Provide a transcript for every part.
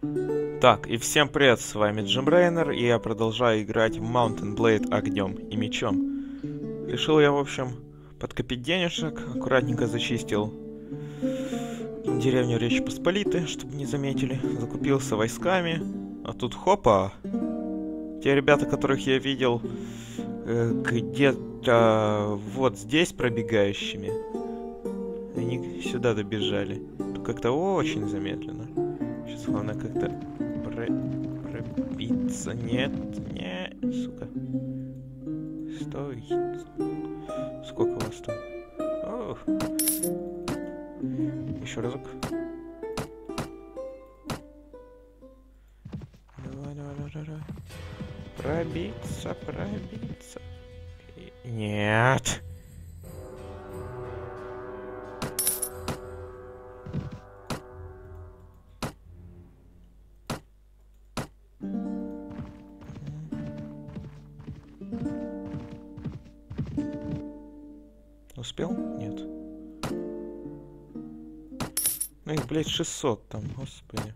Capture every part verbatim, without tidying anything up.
Так, и всем привет, с вами Джим Рейнер, и я продолжаю играть в Mountain Blade огнем и мечом. Решил я, в общем, подкопить денежек, аккуратненько зачистил деревню Речи Посполитой, чтобы не заметили, закупился войсками, а тут хопа! Те ребята, которых я видел э, где-то вот здесь пробегающими, они сюда добежали. Как-то очень замедленно. Сейчас главное как-то про... пробиться. Нет, не, сука. Стой. Сколько у вас там? Ох. Еще разок. Давай, давай, давай, давай. Пробиться, пробиться. Нет. Успел? Нет. Ну их, блядь, шестьсот там, господи.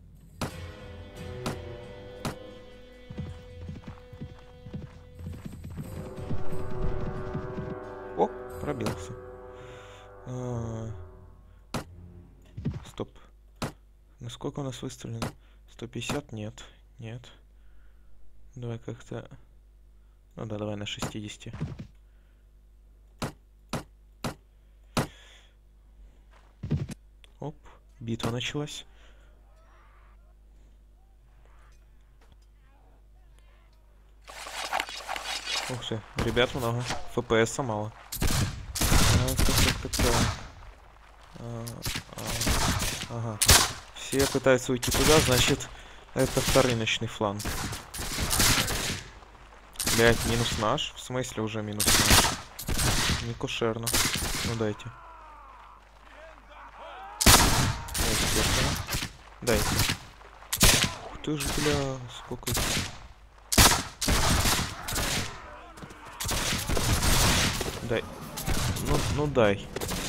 О, пробился. А-а-а. Стоп. Насколько у нас выставлено? сто пятьдесят? Нет. Нет. Давай как-то... Ну да, давай на шестьдесят. Оп, битва началась. Ух ты, ребят много. эф пи эс мало. А, так, так, так, так. А, а, ага. Все пытаются уйти туда, значит, это второй ночный фланг. Блять, минус наш? В смысле уже минус наш? Не кошерно. Ну дайте. Дайте. Ух ты ж, бля, сколько их. Дай. Ну, ну дай.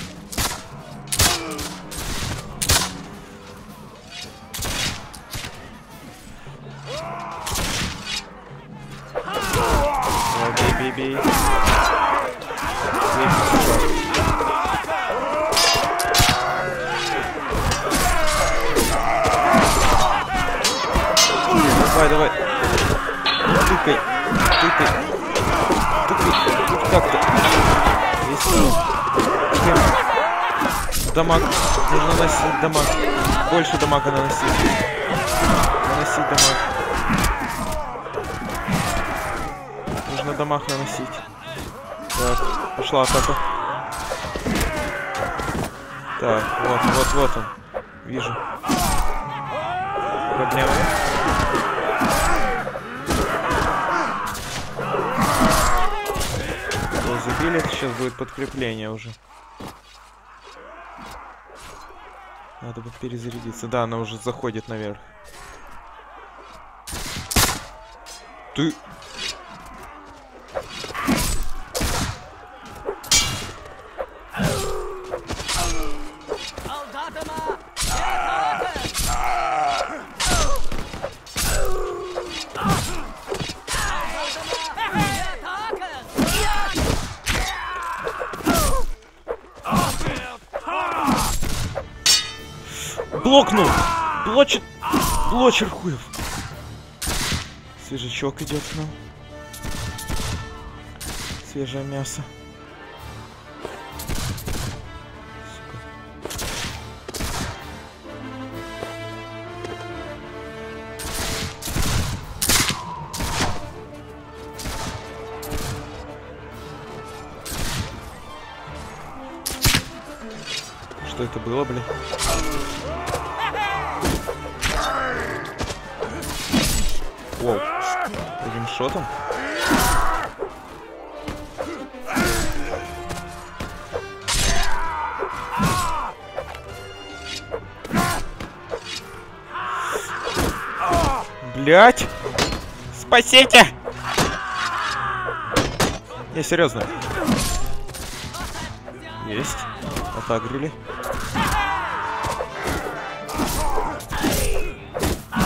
Давай, бей, бей, бей. Бей, Давай, давай. Тыкай. Тыкай. Тыкай. Как-то. Если... Дамаг. Нужно наносить дамаг. Больше дамага наносить. Наносить дамаг. Нужно дамаг наносить. Так, пошла атака. Так, вот, вот, вот он. Вижу. Проблема. Забили, сейчас будет подкрепление уже. Надо бы перезарядиться. Да, она уже заходит наверх. Ты... Блокнул! Блочит! Блочер хуев! Свежачок идет к нам. Свежее мясо. Сука. Что это было, блин? Воу. Одним шотом? Блять! Спасите! Не, серьезно. Есть. Отагрили.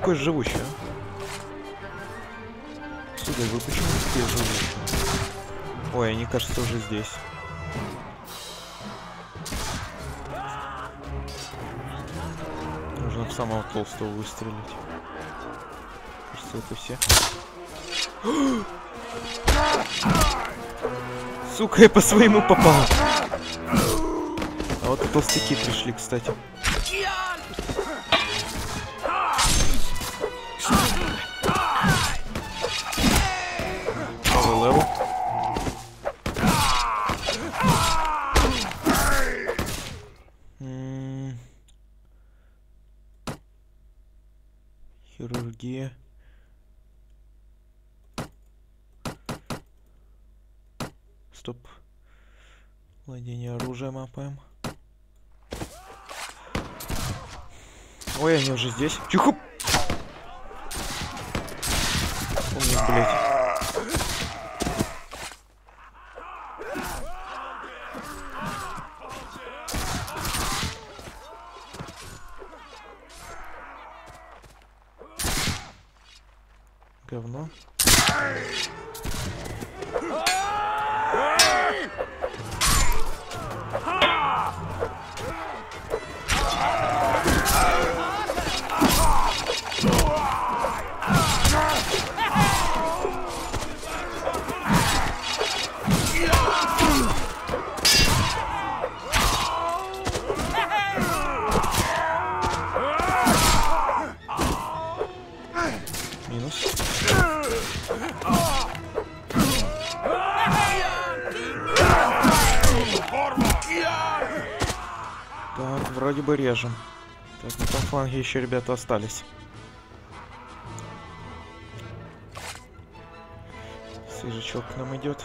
такой живущий, а? Сударь, вы почему такие живущие? Ой, они, кажется, уже здесь. Нужно в самого толстого выстрелить. Кажется, это все. Сука, я по своему попал. А вот и толстяки пришли, кстати. Новый левел. М-м-м. Хирургия. Стоп. Владение оружием АПМ. Ой, они уже здесь. Тихо! Умник, блядь. Говно. Минус. Так, вроде бы режем. Так, на том фланге еще ребята остались. Свежачок к нам идет.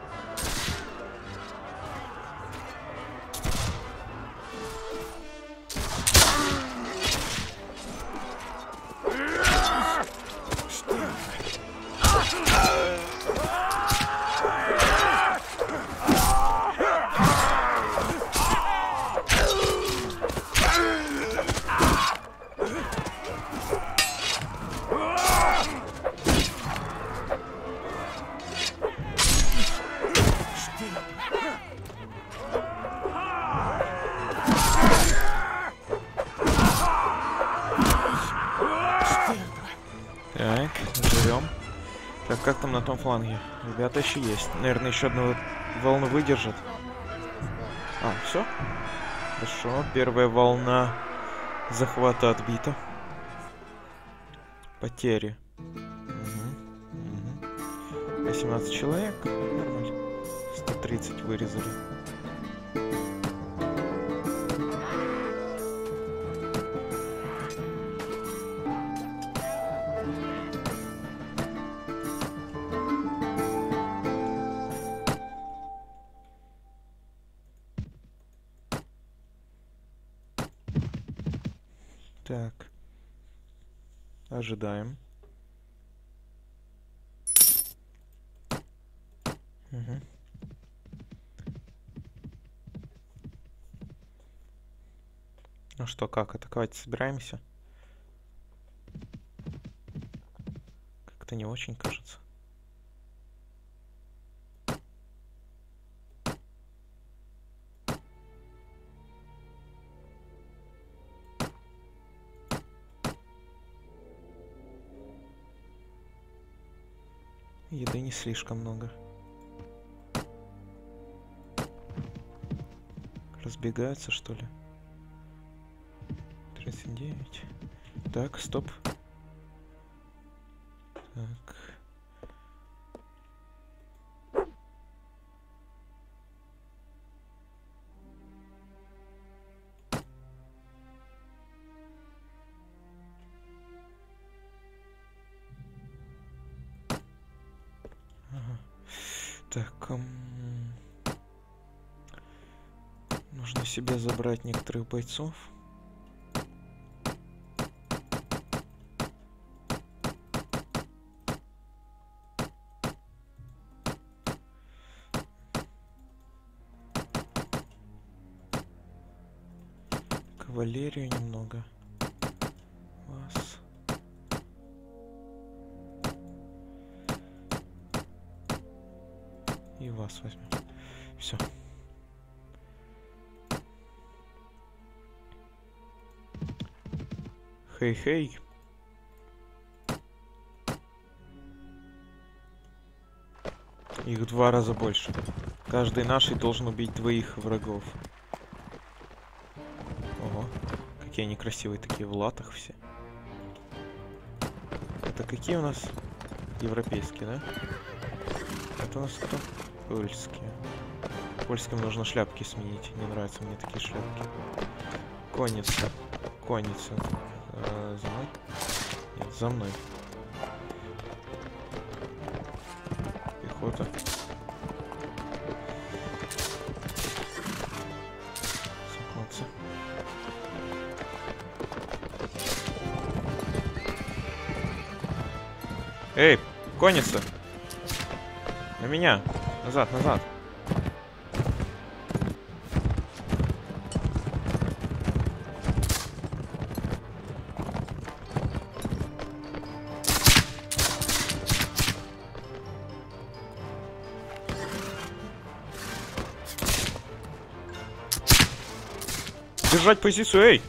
Так, живем. Так, как там на том фланге? Ребята еще есть. Наверное, еще одну волну выдержат. А, все? Хорошо. Первая волна захвата отбита. Потери. Угу. Угу. восемнадцать человек. Нормально. сто тридцать вырезали. Так. Ожидаем. Угу. Ну что, как, атаковать собираемся? Как-то не очень, кажется. Еды не слишком много. Разбегаются, что ли? тридцать девять. Так, стоп. Так. Ага. Так, ам... нужно себе забрать некоторых бойцов. Кавалерию немного. Вас. вас возьмем. Все. Хей-хей. Их в два раза больше. Каждый наший должен убить двоих врагов. Ого. Какие они красивые такие в латах все. Это какие у нас? Европейские, да? Это у нас кто? Польские. Польским нужно шляпки сменить. Не нравятся мне такие шляпки. Конница. Конница. А, за мной? Нет, за мной. Пехота. Сокнуться. Эй, конница! На меня! Назад, назад! Держать позицию, эй!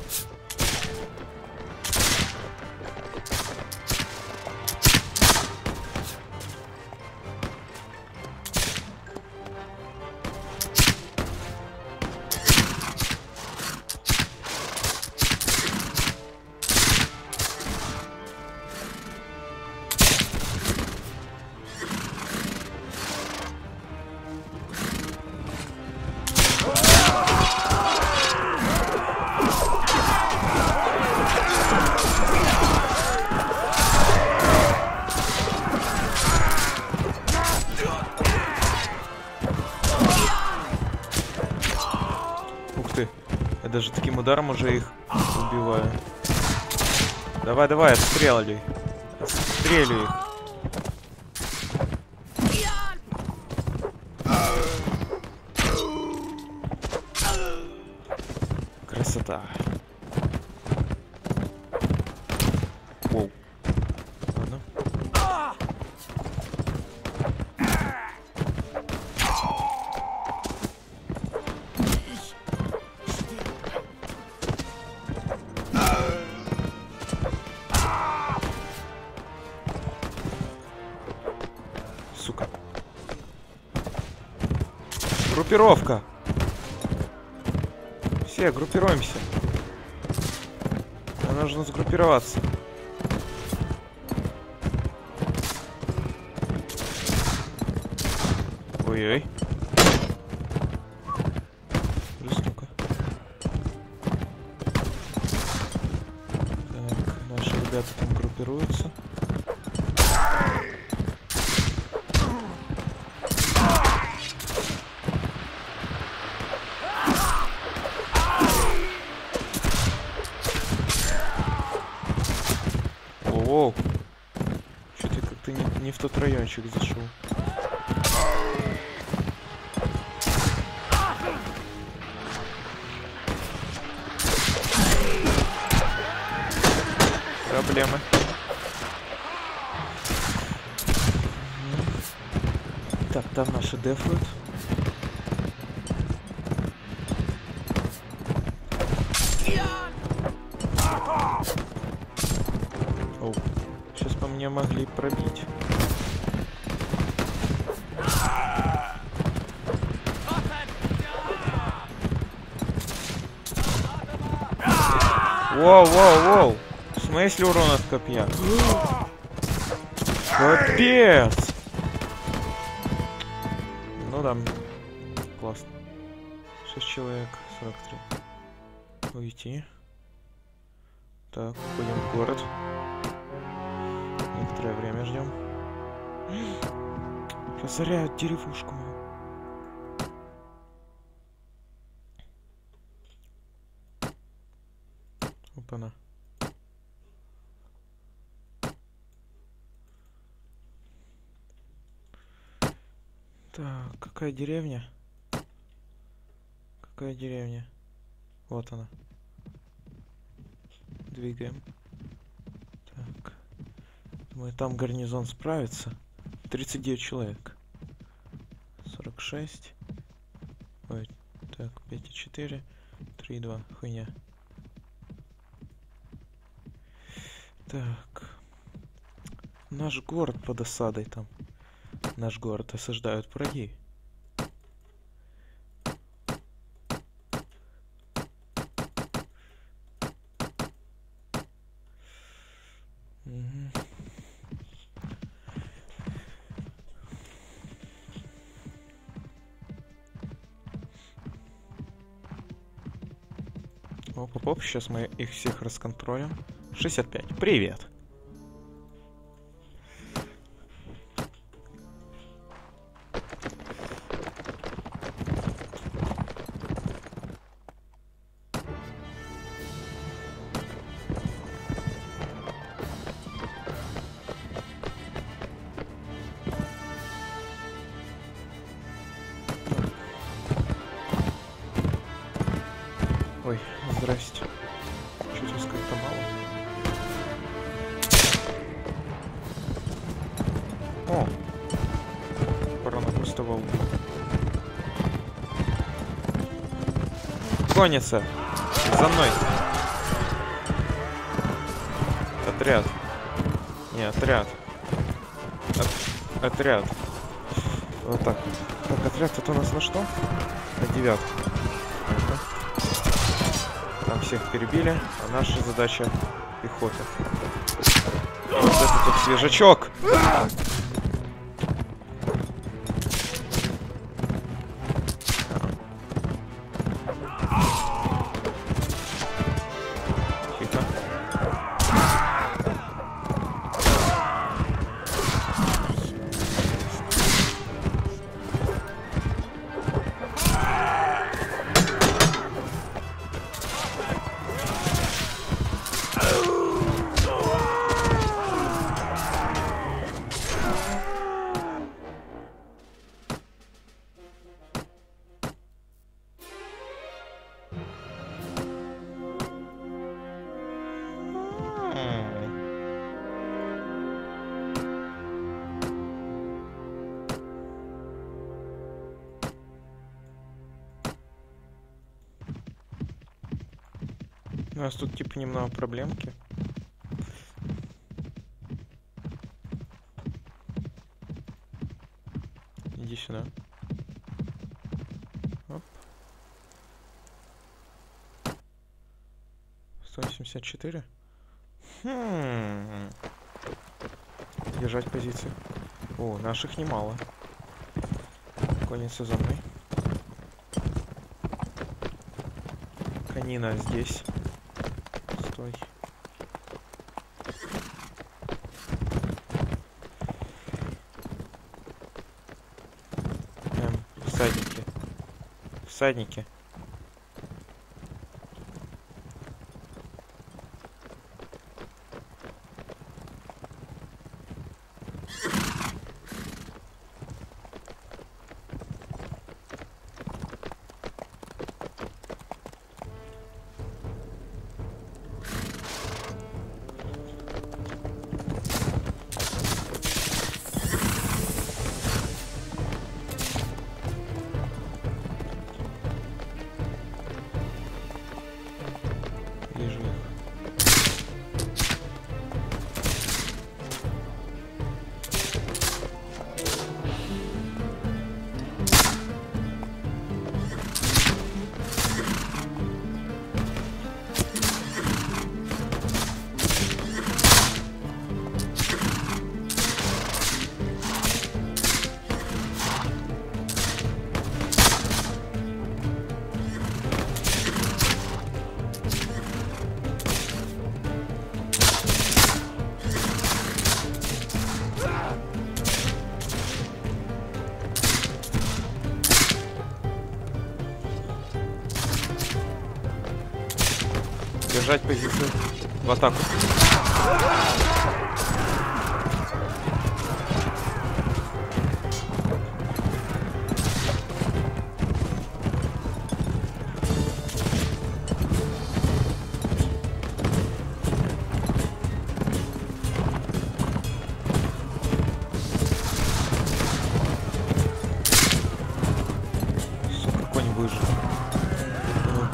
Я даже таким ударом уже их убиваю. Давай, давай, отстреливай. Отстреливай их. Красота. Воу. Ладно. Сука. Группировка. Все, группируемся. Нам нужно сгруппироваться. Ой-ой. Жестоко. Так, наши ребята там группируются. Оу. Что-то как-то не, не в тот райончик зашел. Проблемы. Так, там наши дефают. Оу. Сейчас по мне могли пробить. Воу, воу, воу. В смысле урон от копья? Капец! Ну да. Классно. шесть человек, сорок три. Уйти. Так, уходим в город. Некоторое время ждем. Разоряют деревушку мою. Опа-на. Так, какая деревня? Какая деревня? Вот она. Двигаем. Так. Думаю, там гарнизон справится. тридцать девять человек. сорок шесть. Ой, так, пять и четыре. три и два. Хуйня. Так. Наш город под осадой там. Наш город осаждают враги. Оп-оп-оп, сейчас мы их всех расконтролим. шестьдесят пять. Привет. Ой, здрасте. Что-то как-то мало. О! Паранагустова убил. Конница! За мной! Отряд. Не, отряд. От... Отряд. Вот так. Так, отряд это у нас на что? На девятку. Там всех перебили, а наша задача пехота. Вот это тут свежачок! Тихо. У нас тут типа немного проблемки. Иди сюда. Оп. сто восемьдесят четыре. Хм. Держать позиции. О, наших немало. Конница за мной. Конина здесь. Стой. Эм, всадники. Всадники. Вижу их. Держать позицию в атаку.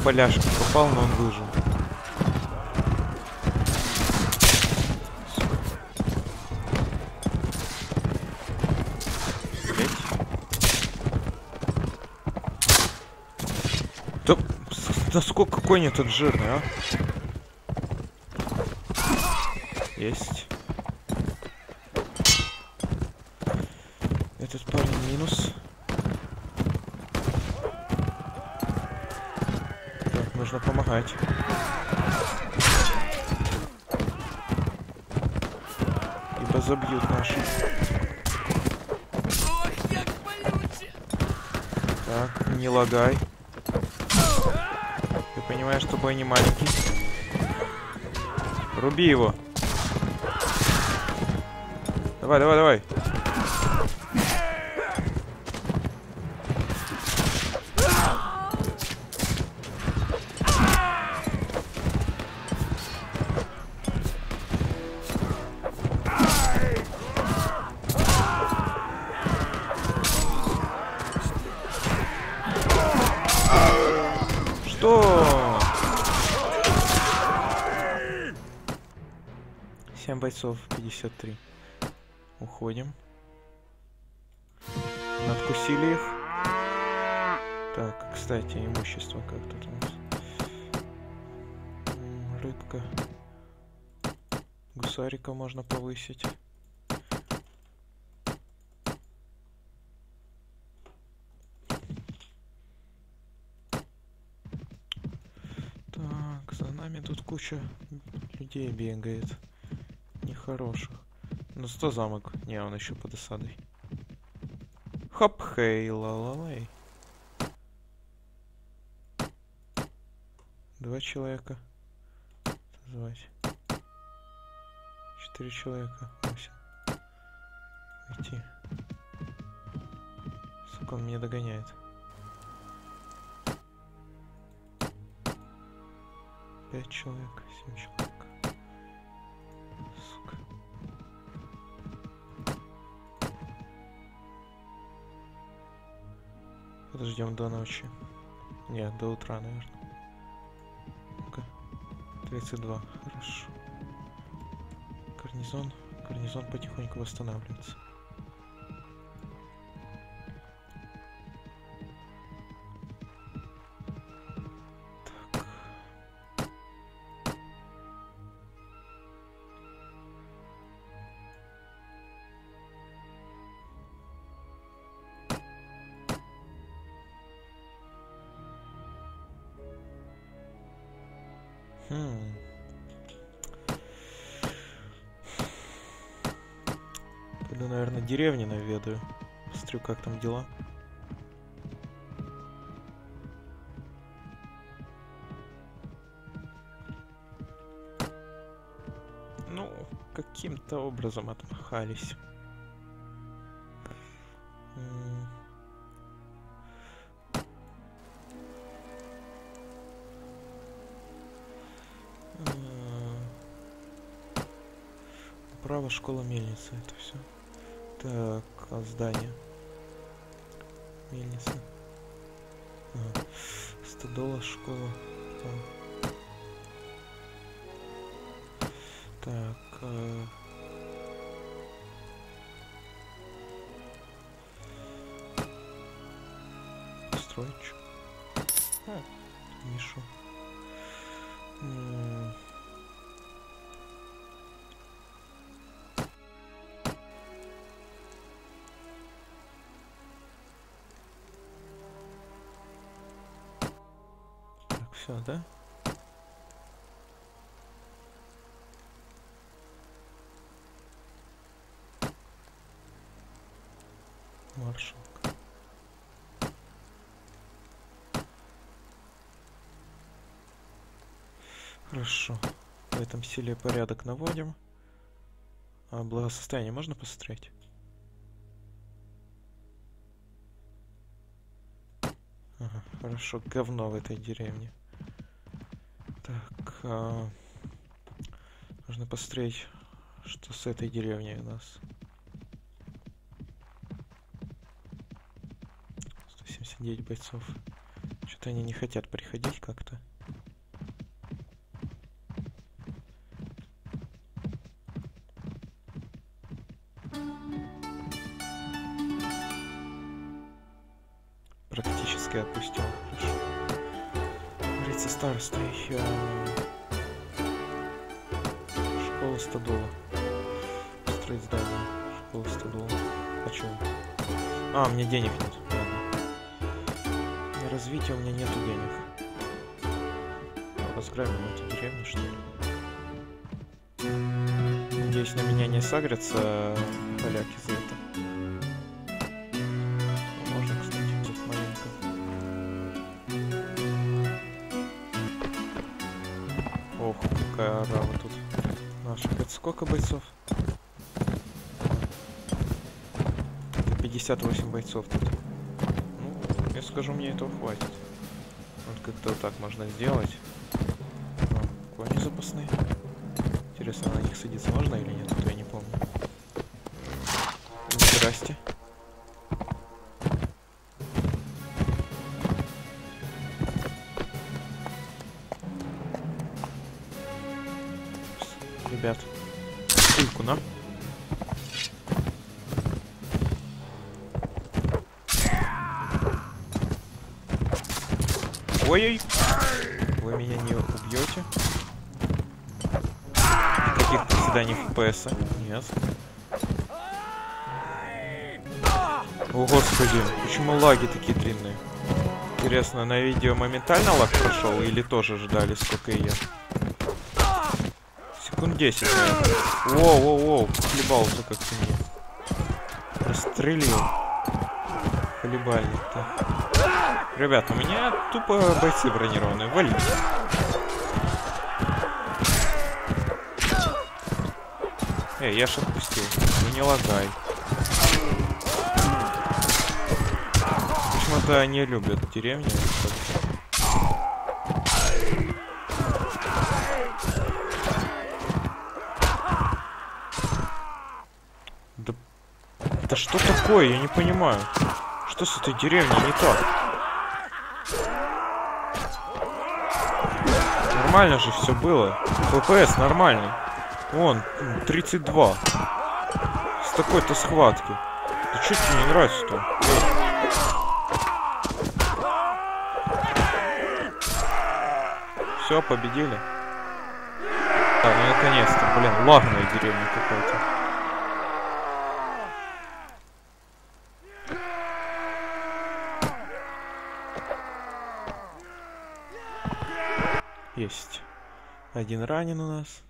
поляшки попал, но он выжил. Да, насколько конь этот жирный, а? Есть. Этот парень минус. Так, нужно помогать. Ибо забьют наши. Так, не лагай. Ты понимаешь, что бой не маленький? Руби его. Давай, давай, давай. Что? семь бойцов, пятьдесят три. Уходим. Надкусили их. Так, кстати, имущество как тут у нас. Рыбка. Гусарика можно повысить. Так, за нами тут куча людей бегает. Нехороших. Ну, сто замок. Не, он еще под осадой. Хоп, хей, ла-ла-лай. Два человека. Звать. Четыре человека. Восемь. Идти. Сука, он меня догоняет. Пять человек. Семь человек. Сука. Подождем до ночи. Нет, до утра, наверное. Ну-ка. тридцать два. Хорошо. Гарнизон. Гарнизон потихоньку восстанавливается. Так. Хм. Пойду, наверное, деревни наведаю. Посмотрю, как там дела. Ну, каким-то образом отмахались. М. Право, школа, мельница, это все. Так, а здание. Мельница. Ага. Стодола, школа. Там. Так. А... Строить. А, Мишу. М. Все, да? Маршалка. Хорошо. В этом селе порядок наводим. А благосостояние можно посмотреть? Ага, хорошо, говно в этой деревне. Так, а... нужно посмотреть, что с этой деревней у нас. сто семьдесят девять бойцов. Что-то они не хотят приходить как-то. Практически опустил. Хорошо. Говорится, староста еще. Школа Стадола. Строить здание. Школа Стадола. А чё? А, мне денег нет. Ладно. На развитие у меня нету денег. Разграбим эту деревню, что ли? Надеюсь, на меня не сагрятся поляки за это. Можно, кстати, тут маленько. Ох, какая орава тут. Наша. Это сколько бойцов? пятьдесят восемь бойцов тут. Ну, я скажу, мне этого хватит. Вот как-то вот так можно сделать. О, кони запасные. Интересно, на них садиться можно или нет? Это я не помню. Здрасте. Ребят, пульку на. Ой-ой! Вы меня не убьете? Никаких приседаний эф пи эс. Нет. О, господи, почему лаги такие длинные? Интересно, на видео моментально лаг прошел или тоже ждали, сколько и я? Секунд десять, наверное. Воу-воу-воу, хлебал-то как-то мне. Прострелил. Хлебальник-то. Ребят, у меня тупо бойцы бронированные. Валите. Эй, я ж отпустил. Ну не лагай. Почему-то они любят деревни. Да... да что такое? Я не понимаю. Что с этой деревней не так? Нормально же все было. эф пи эс нормальный. Вон, тридцать два. С такой-то схватки. Да что тебе не нравится-то? Все, победили. Да, ну наконец-то. Блин, лагная деревня какая-то. Есть. Один ранен у нас.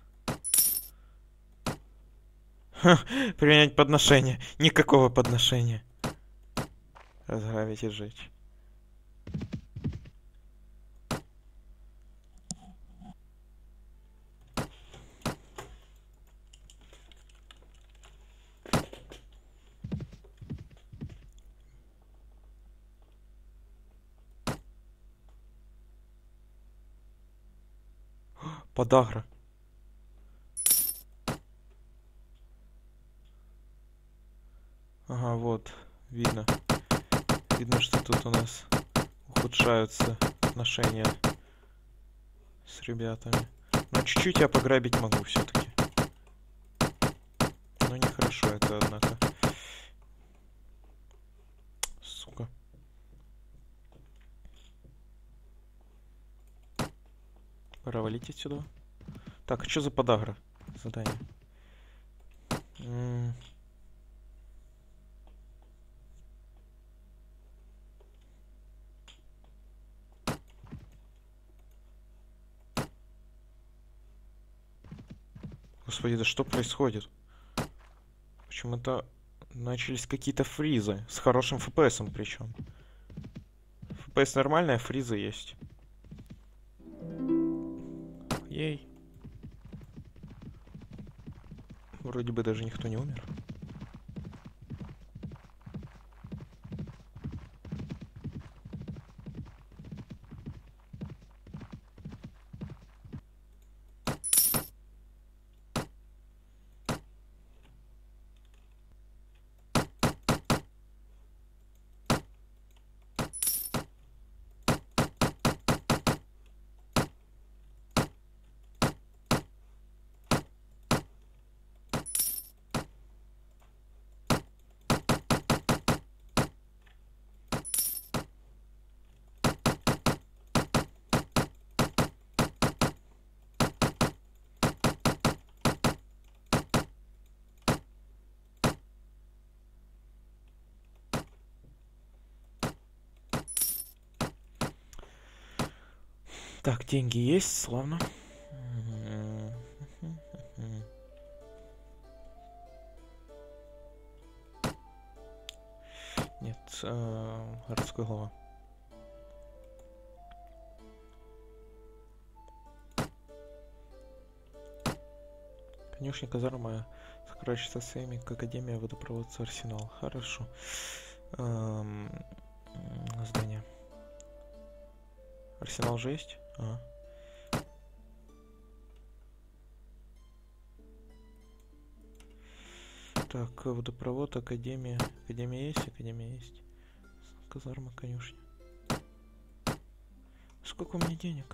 Ха, принять подношение. Никакого подношения. Разграбить и сжечь. Подагра. Ага, вот, видно. Видно, что тут у нас ухудшаются отношения с ребятами. Но чуть-чуть я пограбить могу все-таки. Но нехорошо это, однако. Сука. Пора валить отсюда. Так, а что за подагра? Задание. М-м. Господи, да что происходит? Почему-то начались какие-то фризы. С хорошим эф пи эсом причем. эф пи эс нормальная, фризы есть. Ей. Вроде бы даже никто не умер. Так, деньги есть, славно. Нет, э, городской глава. Конюшня, казарма сокровищница сеймик, академия, водопроводца, арсенал. Хорошо. Эм, здание. Арсенал же есть? Ага. Так, водопровод, академия. Академия есть? Академия есть. Казарма, конюшня. Сколько у меня денег?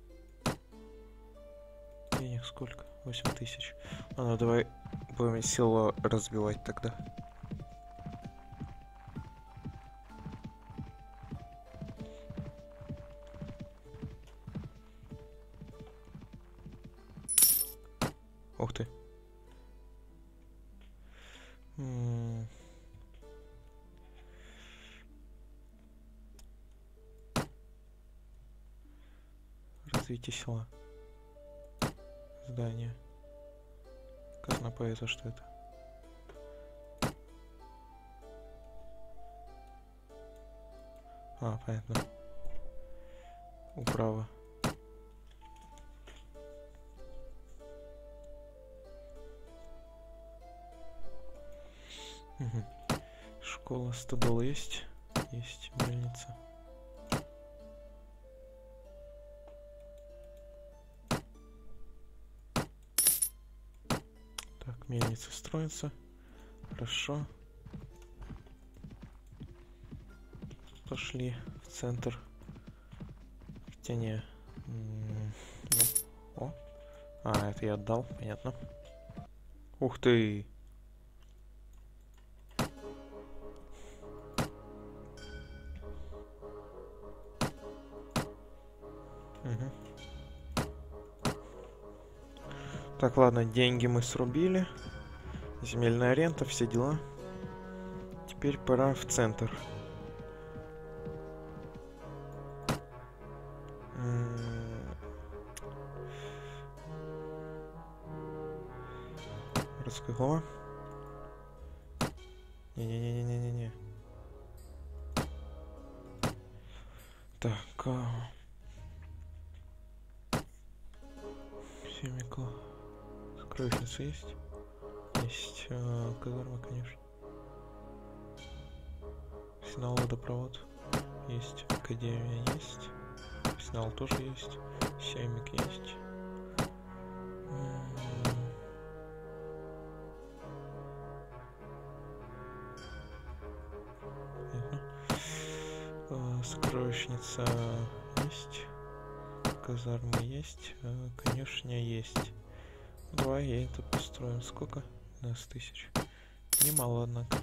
Денег сколько? восемь тысяч. Ладно, давай будем село разбивать тогда. Ух ты. М-м. Развитие села. Здание. Казна поэта, что это? А, понятно. Управа. Угу. Школа, стадол есть? Есть, мельница. Так, мельница строится. Хорошо. Пошли в центр. Хотя не. О. А, это я отдал, понятно. Ух ты! Угу. Так, ладно, деньги мы срубили. Земельная рента, все дела. Теперь пора в центр. Городской глава. Не-не-не-не-не-не. Так. А... Семикла. Сокровищница есть? Есть. А, казарма, конечно. Арсенал, водопровод. Есть. Академия есть. Арсенал тоже есть. Семик есть. Сокровищница есть. Казарма есть. Конюшня есть. Давай я это построим. Сколько? двенадцать тысяч. Немало, однако.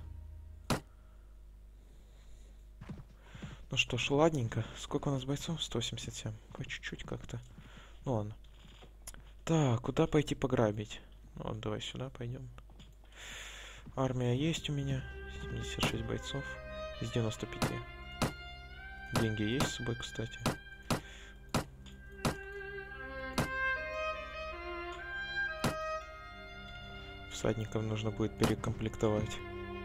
Ну что ж, ладненько. Сколько у нас бойцов? сто семьдесят семь. Хоть чуть-чуть как-то. Ну ладно. Так, куда пойти пограбить? Ну, вот, давай сюда пойдем. Армия есть у меня. семьдесят шесть бойцов. Из девяноста пяти. Деньги есть с собой, кстати. Всадников нужно будет перекомплектовать.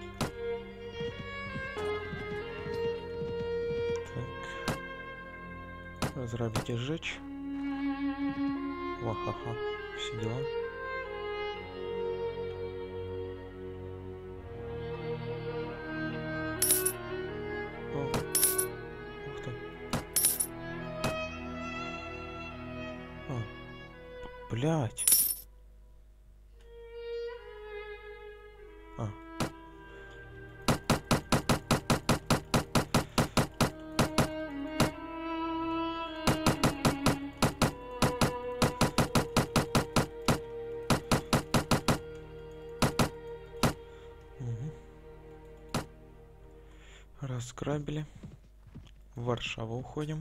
Так. Разрабить и сжечь. Вахаха. Все дела. Блять. А. Угу. Разграбили. В Варшаву уходим.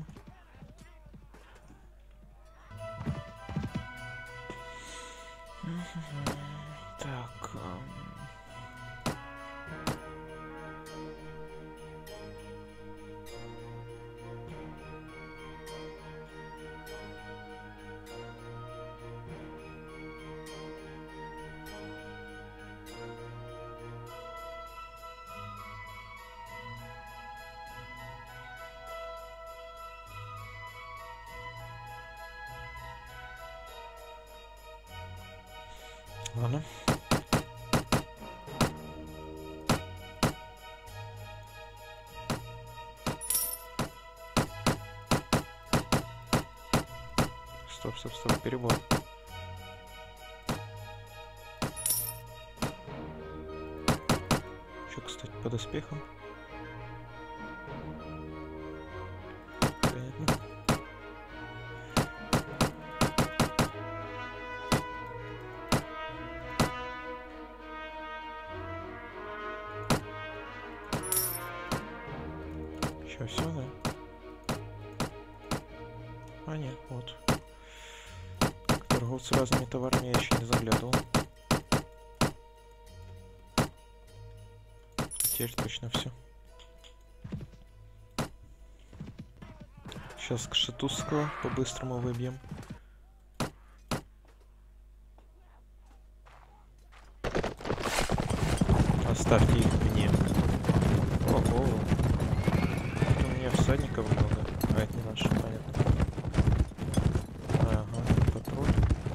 Так. Ладно. Стоп, стоп, стоп, перебор. Что, кстати, по доспехам? Понятно. Еще все, да? А, нет, вот. К торговцу разными товарами я еще не заглядывал. Теперь точно все. Сейчас к Шатузского по-быстрому выбьем. Оставьте их мне. Ого. У меня всадников много. А это не наши, понятно. Ага, патруль.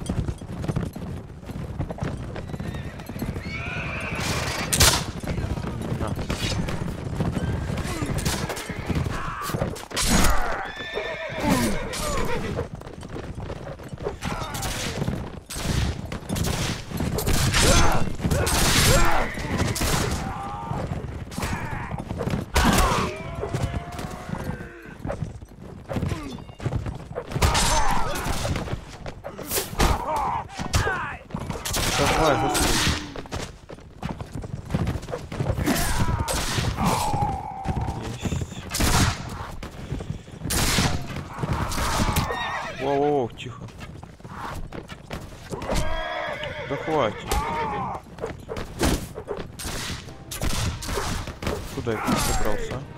На. Давай, господи. Есть. Воу-воу, тихо. Да хватит. Куда я собрался, а?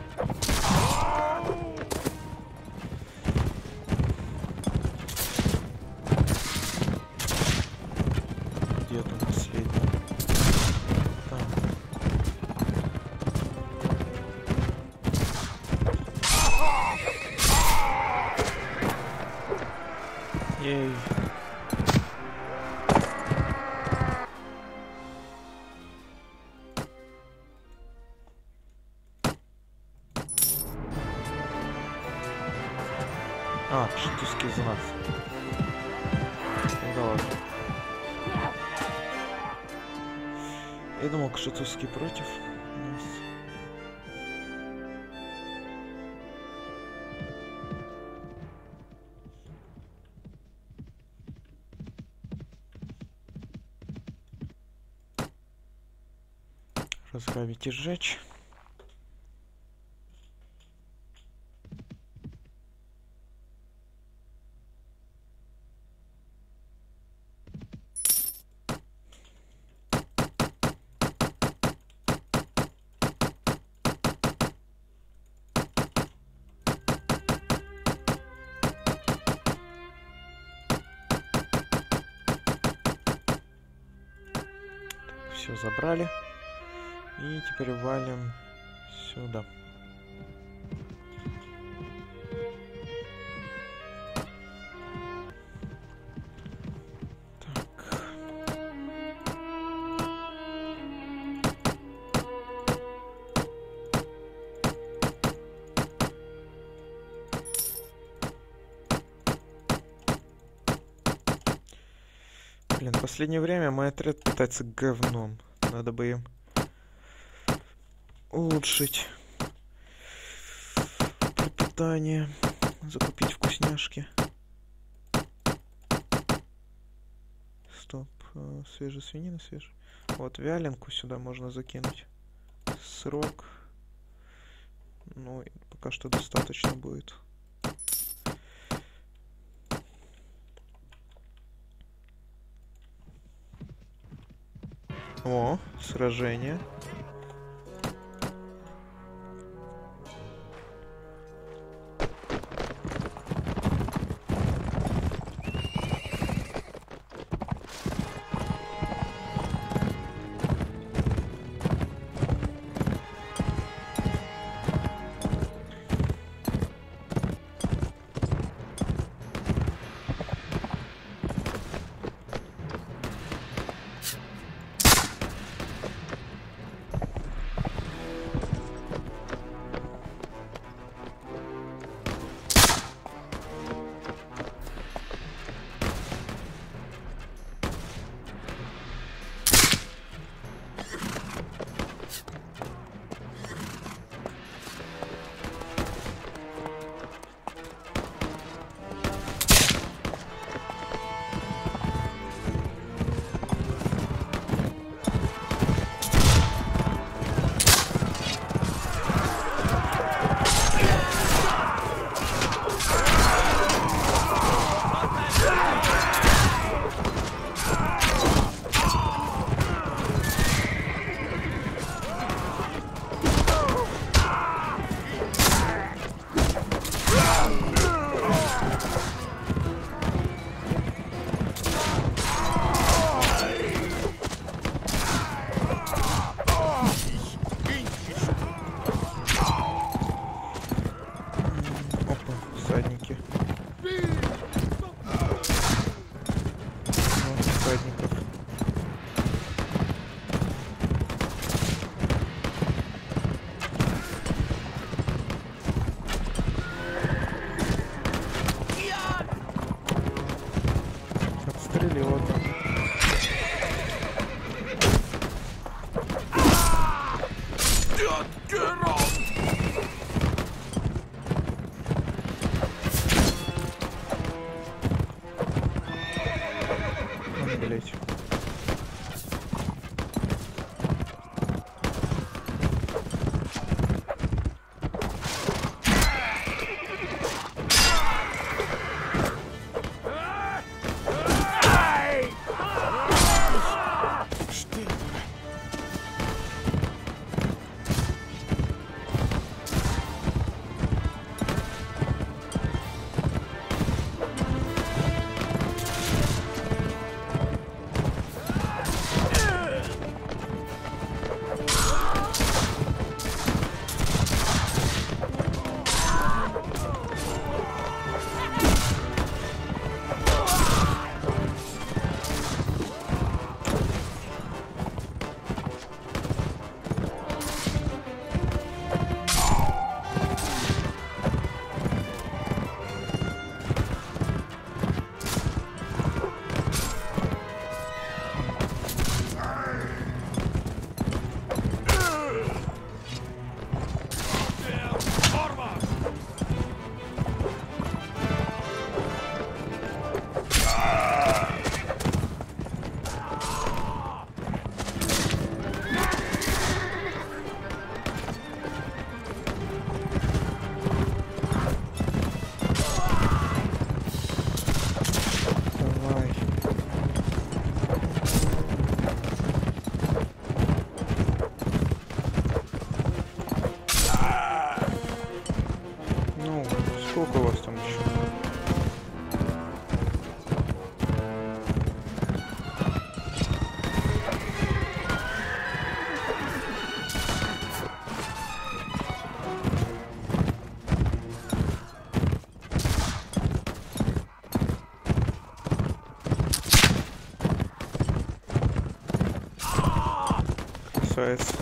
Где там последний? Там. Ей. А, Шатузский за нас. Да ладно. Я думал, Шатузский против нас. Разграбить и сжечь. Все забрали. И теперь валим сюда. Так. Блин, в последнее время мой отряд питается говном. Надо бы им улучшить пропитание, закупить вкусняшки. Стоп, свежая свинина, свежая. Вот вяленку сюда можно закинуть. Срок. Ну, пока что достаточно будет. О, сражение. виноградников. Отстрелил одного. Блять. Сколько у вас там еще? Красавец.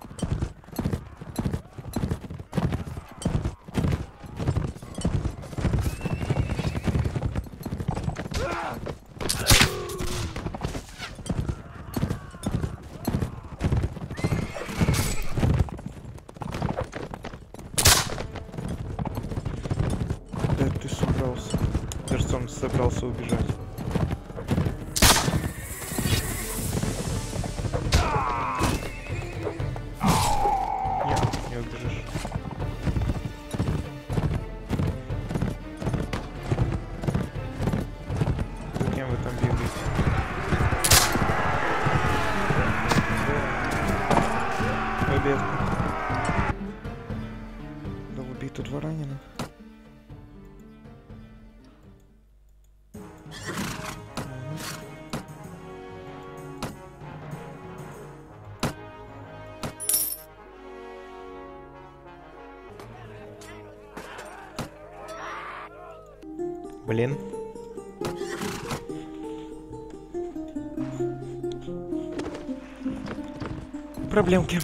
Да ты собрался. Персон собрался убежать. Нет, не убежишь. Зачем вы там бегаете? Победа. Да убито два раненых. Блин. Проблемки.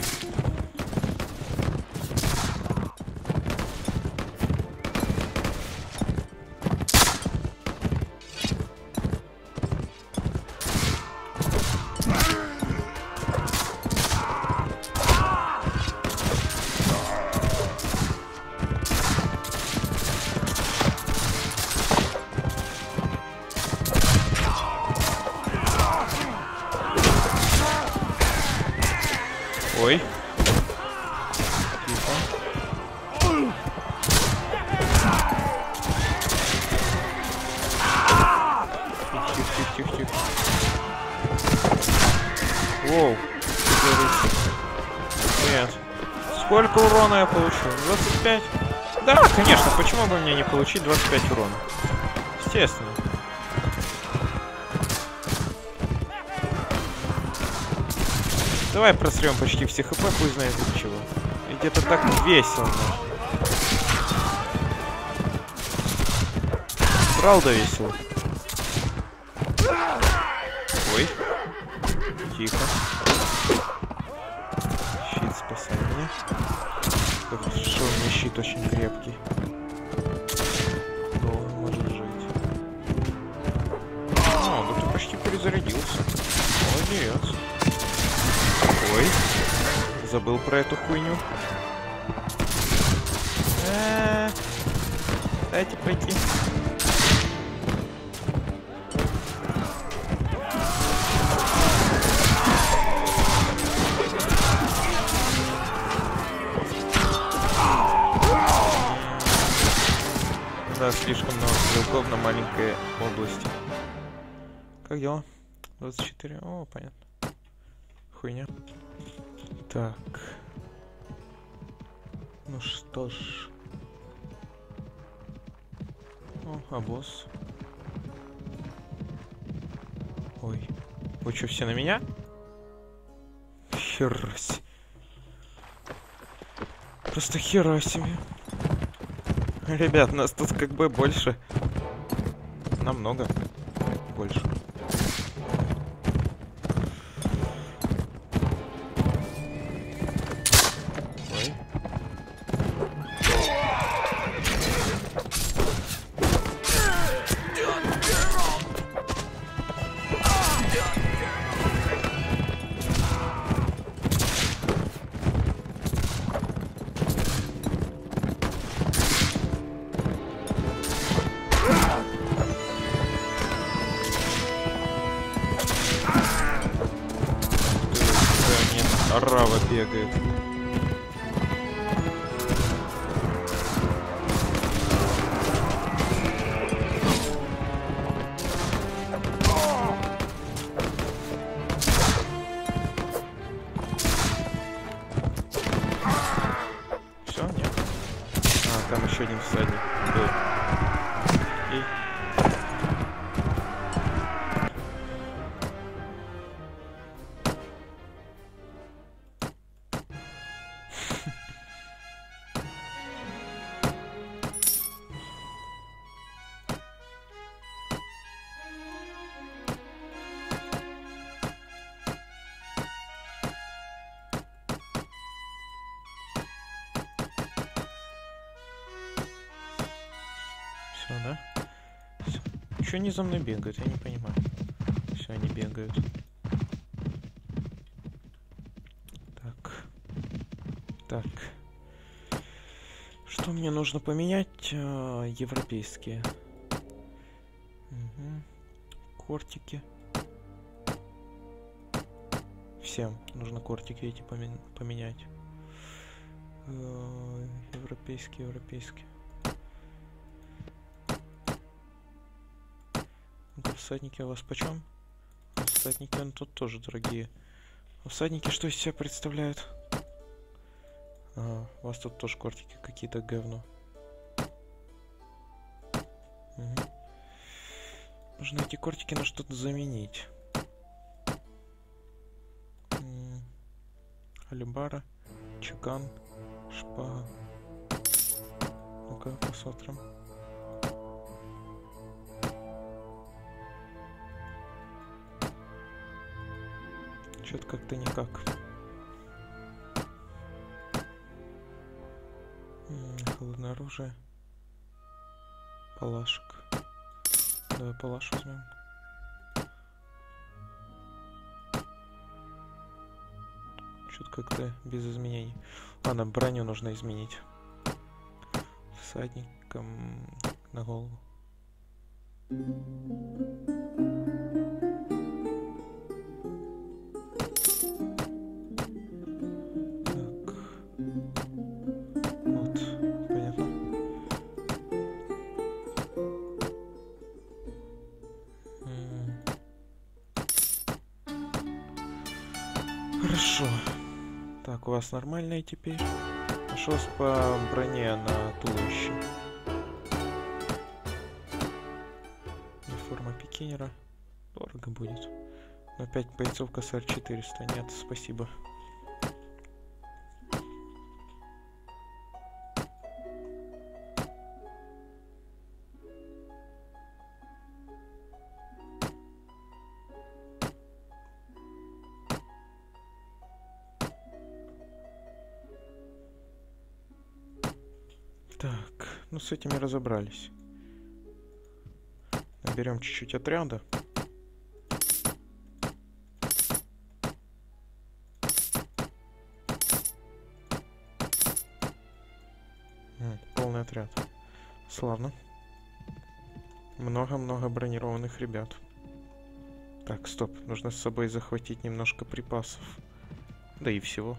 Ой. Тихо. Тихо, тихо, тихо, тихо. Воу. Нет. Сколько урона я получил? двадцать пять? Да, конечно, почему бы мне не получить двадцать пять урона? Естественно. Давай просрем почти все хп, пусть знает для чего. И где-то так весело. Правда весело. Ой. Ой. Тихо. Щит, спасай меня. Как хорошо, у меня щит очень крепкий. Долго может жить. А, да ты почти перезарядился. Молодец. Ой. Забыл про эту хуйню. А-а-а. Дайте пойти. Да, слишком много стрелков на маленькой области. Как дела? двадцать четыре. О, понятно. Хуйня. Так. Ну что ж. О, а босс. Ой. Вы что, все на меня? Херась. Просто хера себе. Ребят, нас тут как бы больше. Намного больше. Ой. Арава бегает. Все, нет. А, там еще один всадник был. И... Все, да? Все. Еще они за мной бегают, я не понимаю. Все, они бегают. Так. Так. Что мне нужно поменять? А, европейские. Угу. Кортики. Всем нужно кортики эти помен поменять. Э, европейские, европейские. Всадники у вас почем? Всадники, ну тут тоже дорогие. Всадники что из себя представляют? Ага, у вас тут тоже кортики какие-то говно. Угу. Нужно эти кортики на что-то заменить. М-м. Алибара, чекан, шпага. Ну-ка, посмотрим. Что-то как-то никак. М-м, холодное оружие. Палашек. Давай палаш возьмем. Что-то как-то без изменений. Ладно, броню нужно изменить. Всадником на голову. Хорошо. Так, у вас нормальные теперь. Что по броне на туловище? Форма пикинера. Дорого будет. Но опять бойцовка с эр четыреста. Нет, спасибо. ну с этими разобрались. Наберем чуть-чуть отряда. М, полный отряд. Славно. Много-много бронированных ребят. Так, стоп. Нужно с собой захватить немножко припасов. Да и всего.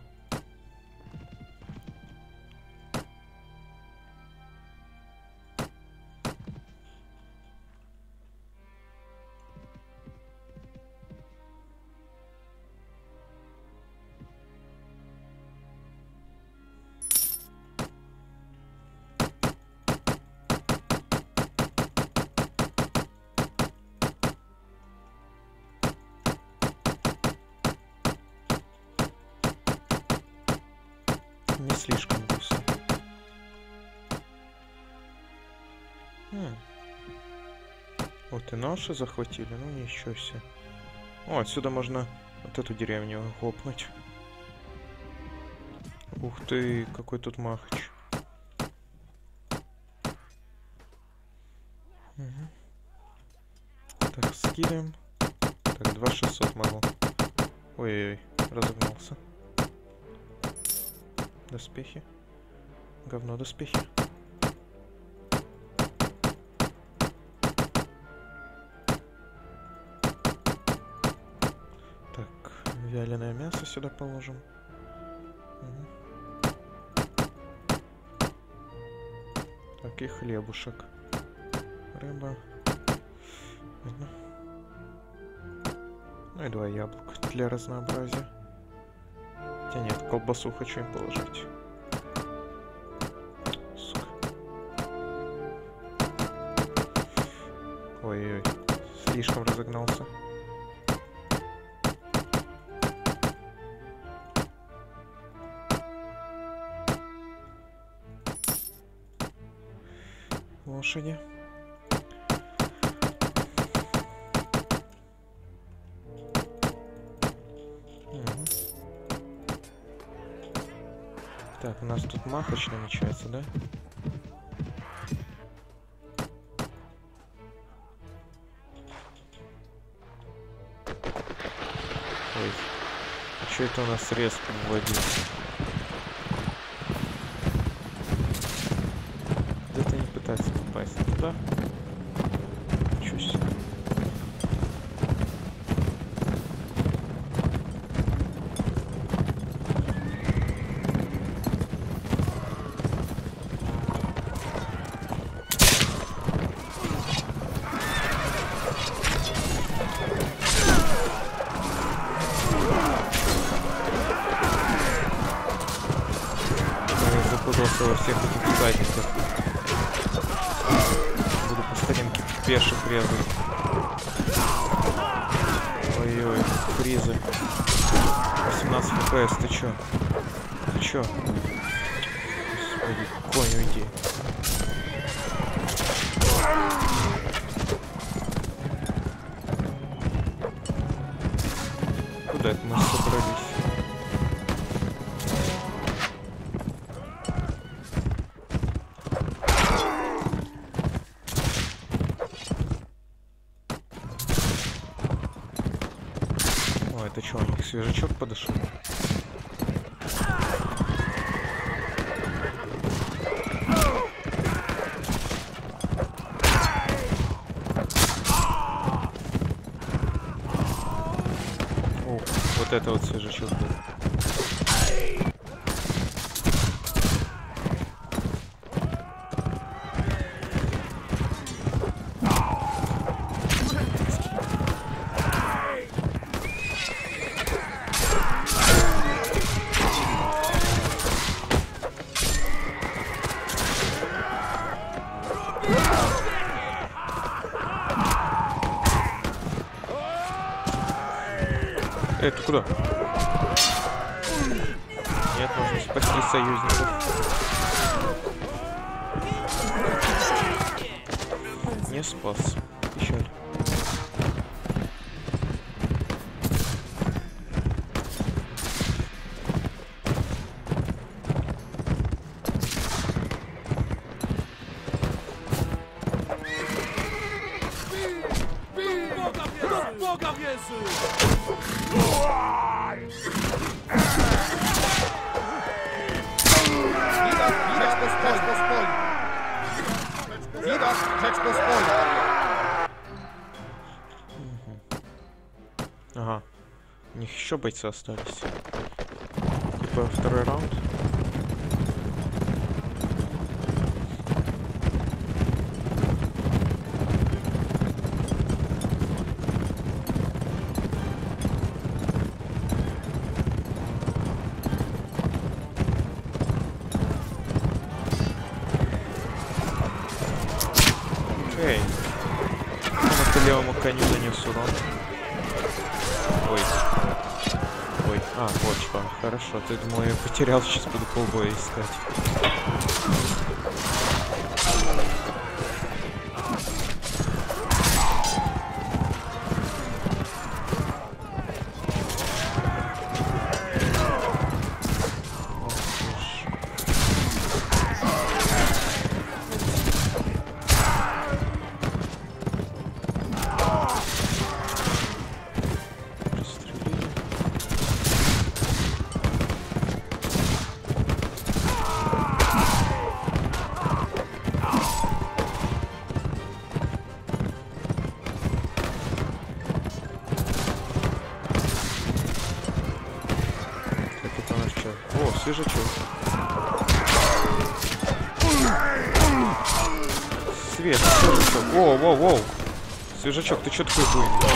Не слишком густо. Хм. Вот и наши захватили, ну ничего себе. О, отсюда можно вот эту деревню хлопнуть. Ух ты, какой тут махач. Угу. Так, скидываем. Так, два шестьсот могу. Ой-ой-ой, разогнался. Доспехи. Говно доспехи. Так, вяленое мясо сюда положим. Угу. Так, и хлебушек. Рыба. Видно. Ну и два яблока для разнообразия. Хотя нет, колбасу хочу им положить. Сука. Ой-ой-ой, слишком разогнался. Лошади. Угу. Так, у нас тут махач намечается, да? Ой, а что это у нас резко вводится? Где-то не пытается попасть туда. Ничего себе. Во всех этих задниках. Буду по старым пеших резать. Ой-ой, фризы. восемнадцать эф пи эс, ты чё? Ты чё? Господи, конь, уйди. Куда это мы собрались? Это что, у них свежачок подошел? О, вот это вот свежачок был. Эй, ты куда? Нет, нужно спасти союзников. Не спас. Печаль. Ага. У них еще бойцы остались. Типа второй раунд. Эй. Он по левому коню нанес урон. Ой. Ой. А, вот что. Хорошо. Ты, думал, я потерял, сейчас буду полбоя искать. Свежачок. Свет, свежачок. Воу, воу, воу. Свежачок, ты чё такой буйный?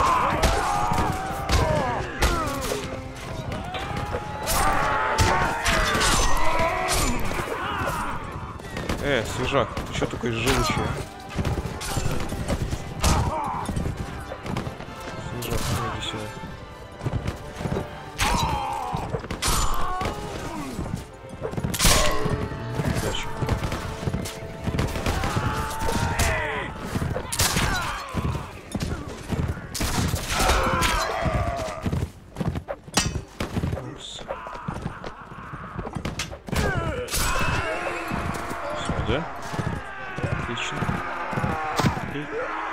Э, свежак, ты чё такой живучий? Свежак, ну иди сюда. Да? Отлично. И...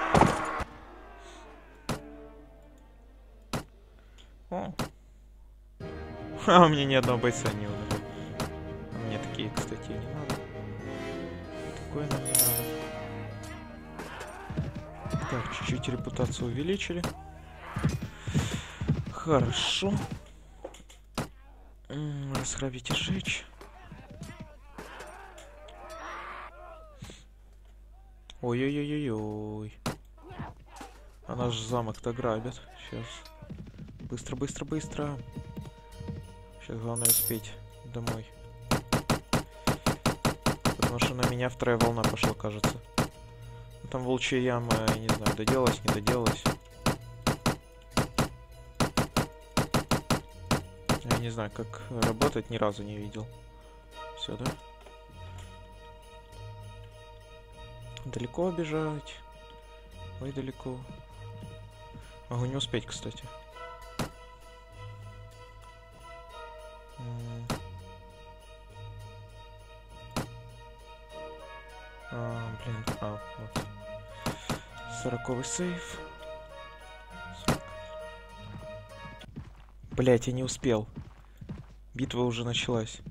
О. Ха, у меня ни одного бойца не умер. А мне такие, кстати, не надо. Такое нам не надо. Так, чуть-чуть репутацию увеличили. Хорошо. Разграбить и сжечь. Ой-ой-ой-ой-ой. А наш замок-то грабят. Сейчас. Быстро, быстро, быстро. Сейчас главное успеть домой. Потому что на меня вторая волна пошла, кажется. Там волчья яма, я не знаю, доделалась, не доделалась. Я не знаю, как работать, ни разу не видел. Все, да? Далеко бежать. Ой, далеко. Могу не успеть, кстати. А, блин, а, вот. Сороковый сейф. Блять, я не успел. Битва уже началась.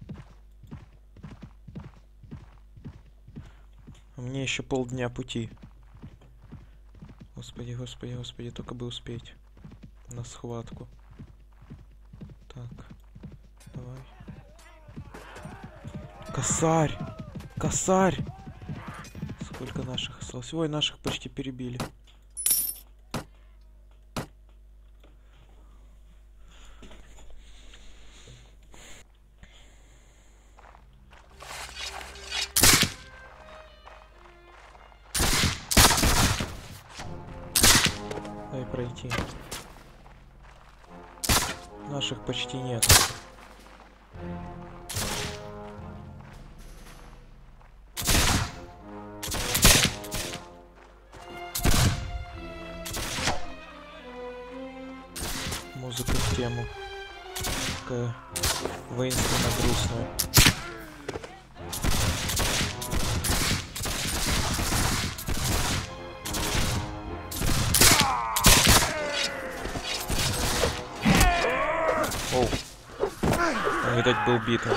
Мне еще полдня пути. Господи, господи, господи, только бы успеть на схватку. Так, давай. Косарь! Косарь! Сколько наших осталось? Ой, наших почти перебили. Дай пройти. Наших почти нет. Музыка в тему. Такая воинственно грустная. Оу. Он, видать, был битым.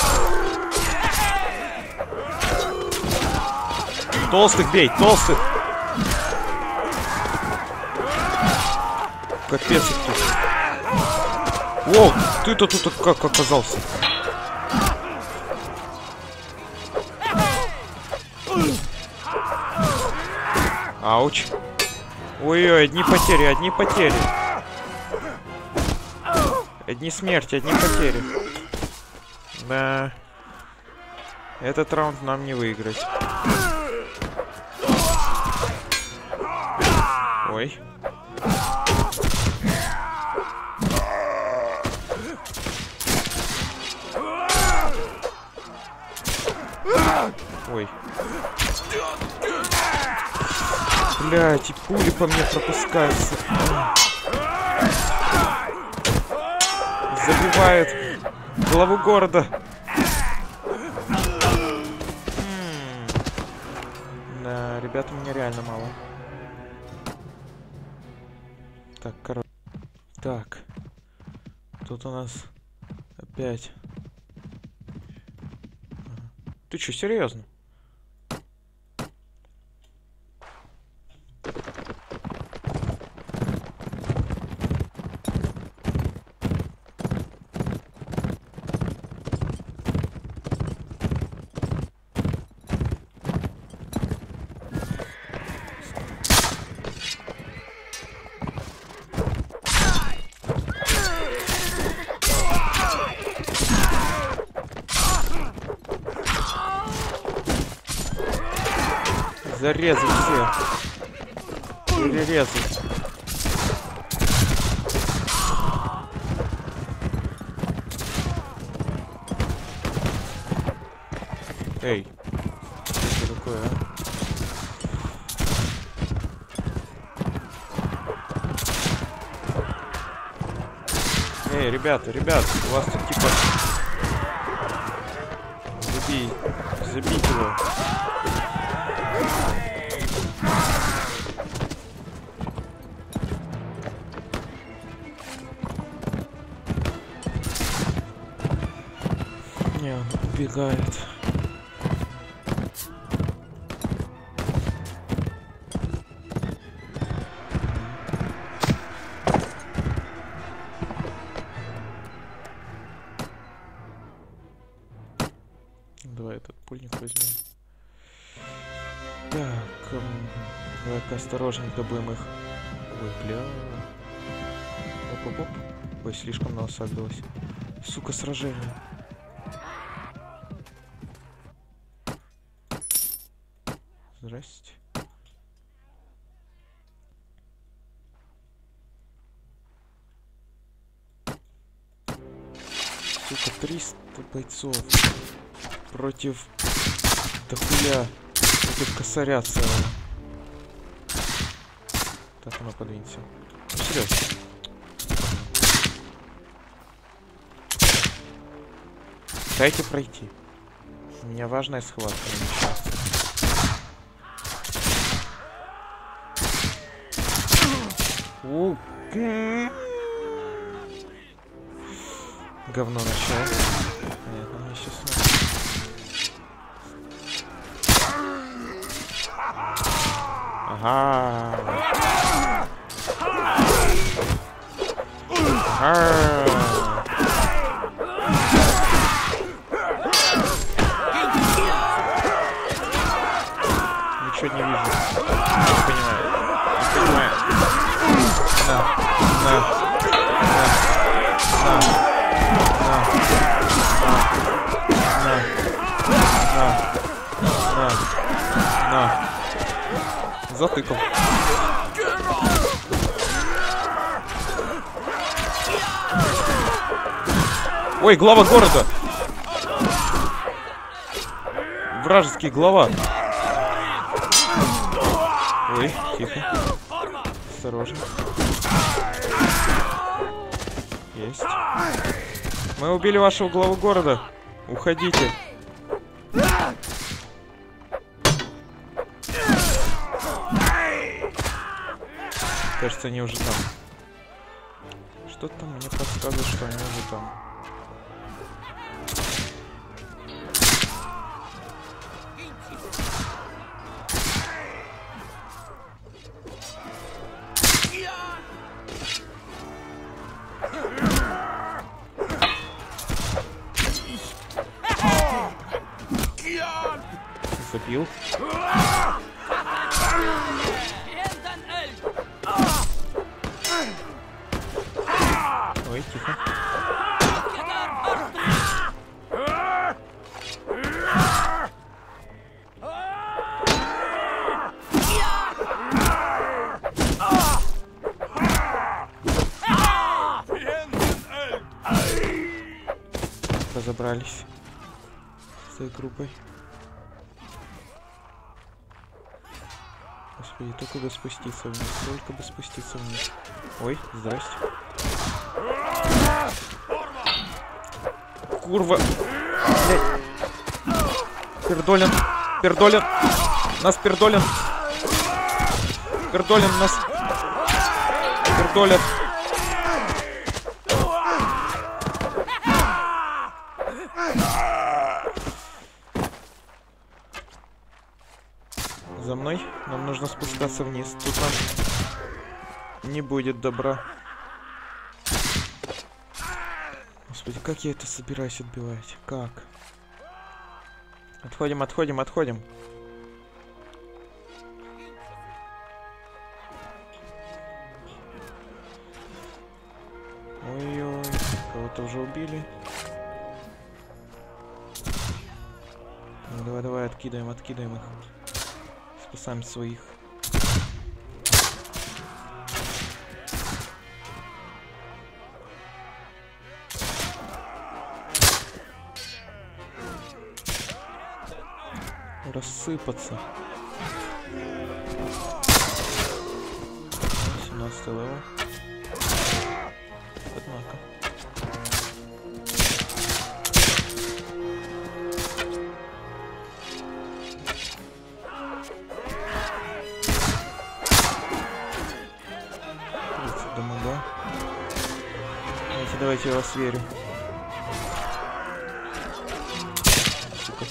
Толстых бей, толстых! Капец их тут. Воу, ты-то тут как оказался? Ауч. Ой-ой, одни потери, одни потери. Одни смерти, одни потери. Да. Этот раунд нам не выиграть. Ой. Ой. Блядь, и пули по мне пропускаются. Забивает главу города. М-м. Да, ребят, у меня реально мало. Так, короче. Так. Тут у нас опять. Ты чё, серьезно? Зарезать всех. Перерезать. Эй. Что такое, а? Эй, ребята, ребята, у вас тут типа... Забей. Забить его. Не, он убегает. Давай этот пульник возьмем. Так, эм, давай-ка осторожненько будем их. Ой, бля. Оп-оп-оп. Ой, слишком насагрилось. Сука, сражение. Здрасте. Сука, триста бойцов против дохуя, против косаря целого. Так, ну подвинься. Ну, серьезно. Дайте пройти. У меня важная схватка намечается. У, говно начало. Нет, он мне сейчас... Ага. Ага. Ничего не вижу. Не понимаю. Не понимаю. На. На. На. На. На. На. На. На. Затыкал. Ой, глава города. Вражеский глава. Ой, тихо. Осторожно. Есть. Мы убили вашего главу города. Уходите. Кажется, они уже там. Что-то мне подсказывает, что они уже там. Забил. Ой, тихо. Разобрались с этой группой. Господи, только бы спуститься вниз, только бы спуститься вниз. Ой, здрасте. Курва! Блядь. Пердолин! Пердолин! Нас пердолин! Пердолин нас! Пердолин! За мной. Нам нужно спускаться вниз. Тут нам не будет добра. Господи, как я это собираюсь отбивать? Как? Отходим, отходим, отходим. Ой-ой, кого-то уже убили. Ну, давай, давай, откидаем, откидаем их. Спасаем своих. Рассыпаться. семнадцатый левел. Однако. Дамага. Давайте, давайте, я вас верю. Сука.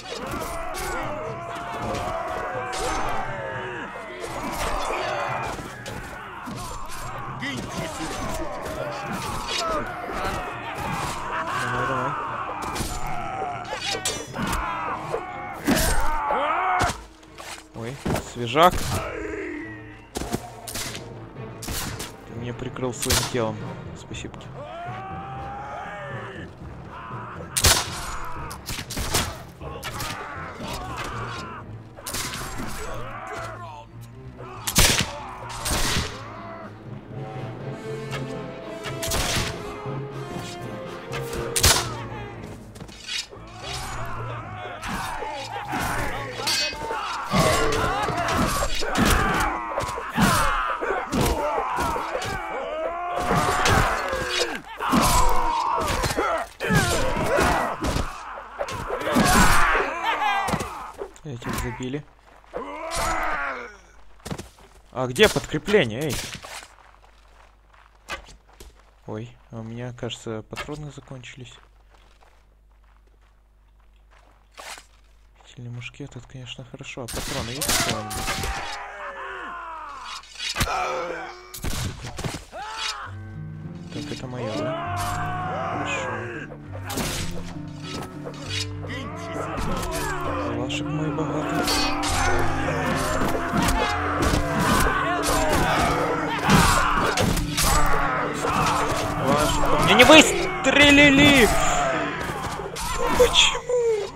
Давай, давай. Ой, свежак. Ты меня прикрыл своим телом. Спасибо. Этих забили. А где подкрепление, эй? Ой, а у меня, кажется, патроны закончились. Сильный мушкет, это, конечно, хорошо. А патроны есть патроны? Так, это мое, да? Хорошо. Калашик мой богатый. Калашик, по мне не выстрелили! Почему?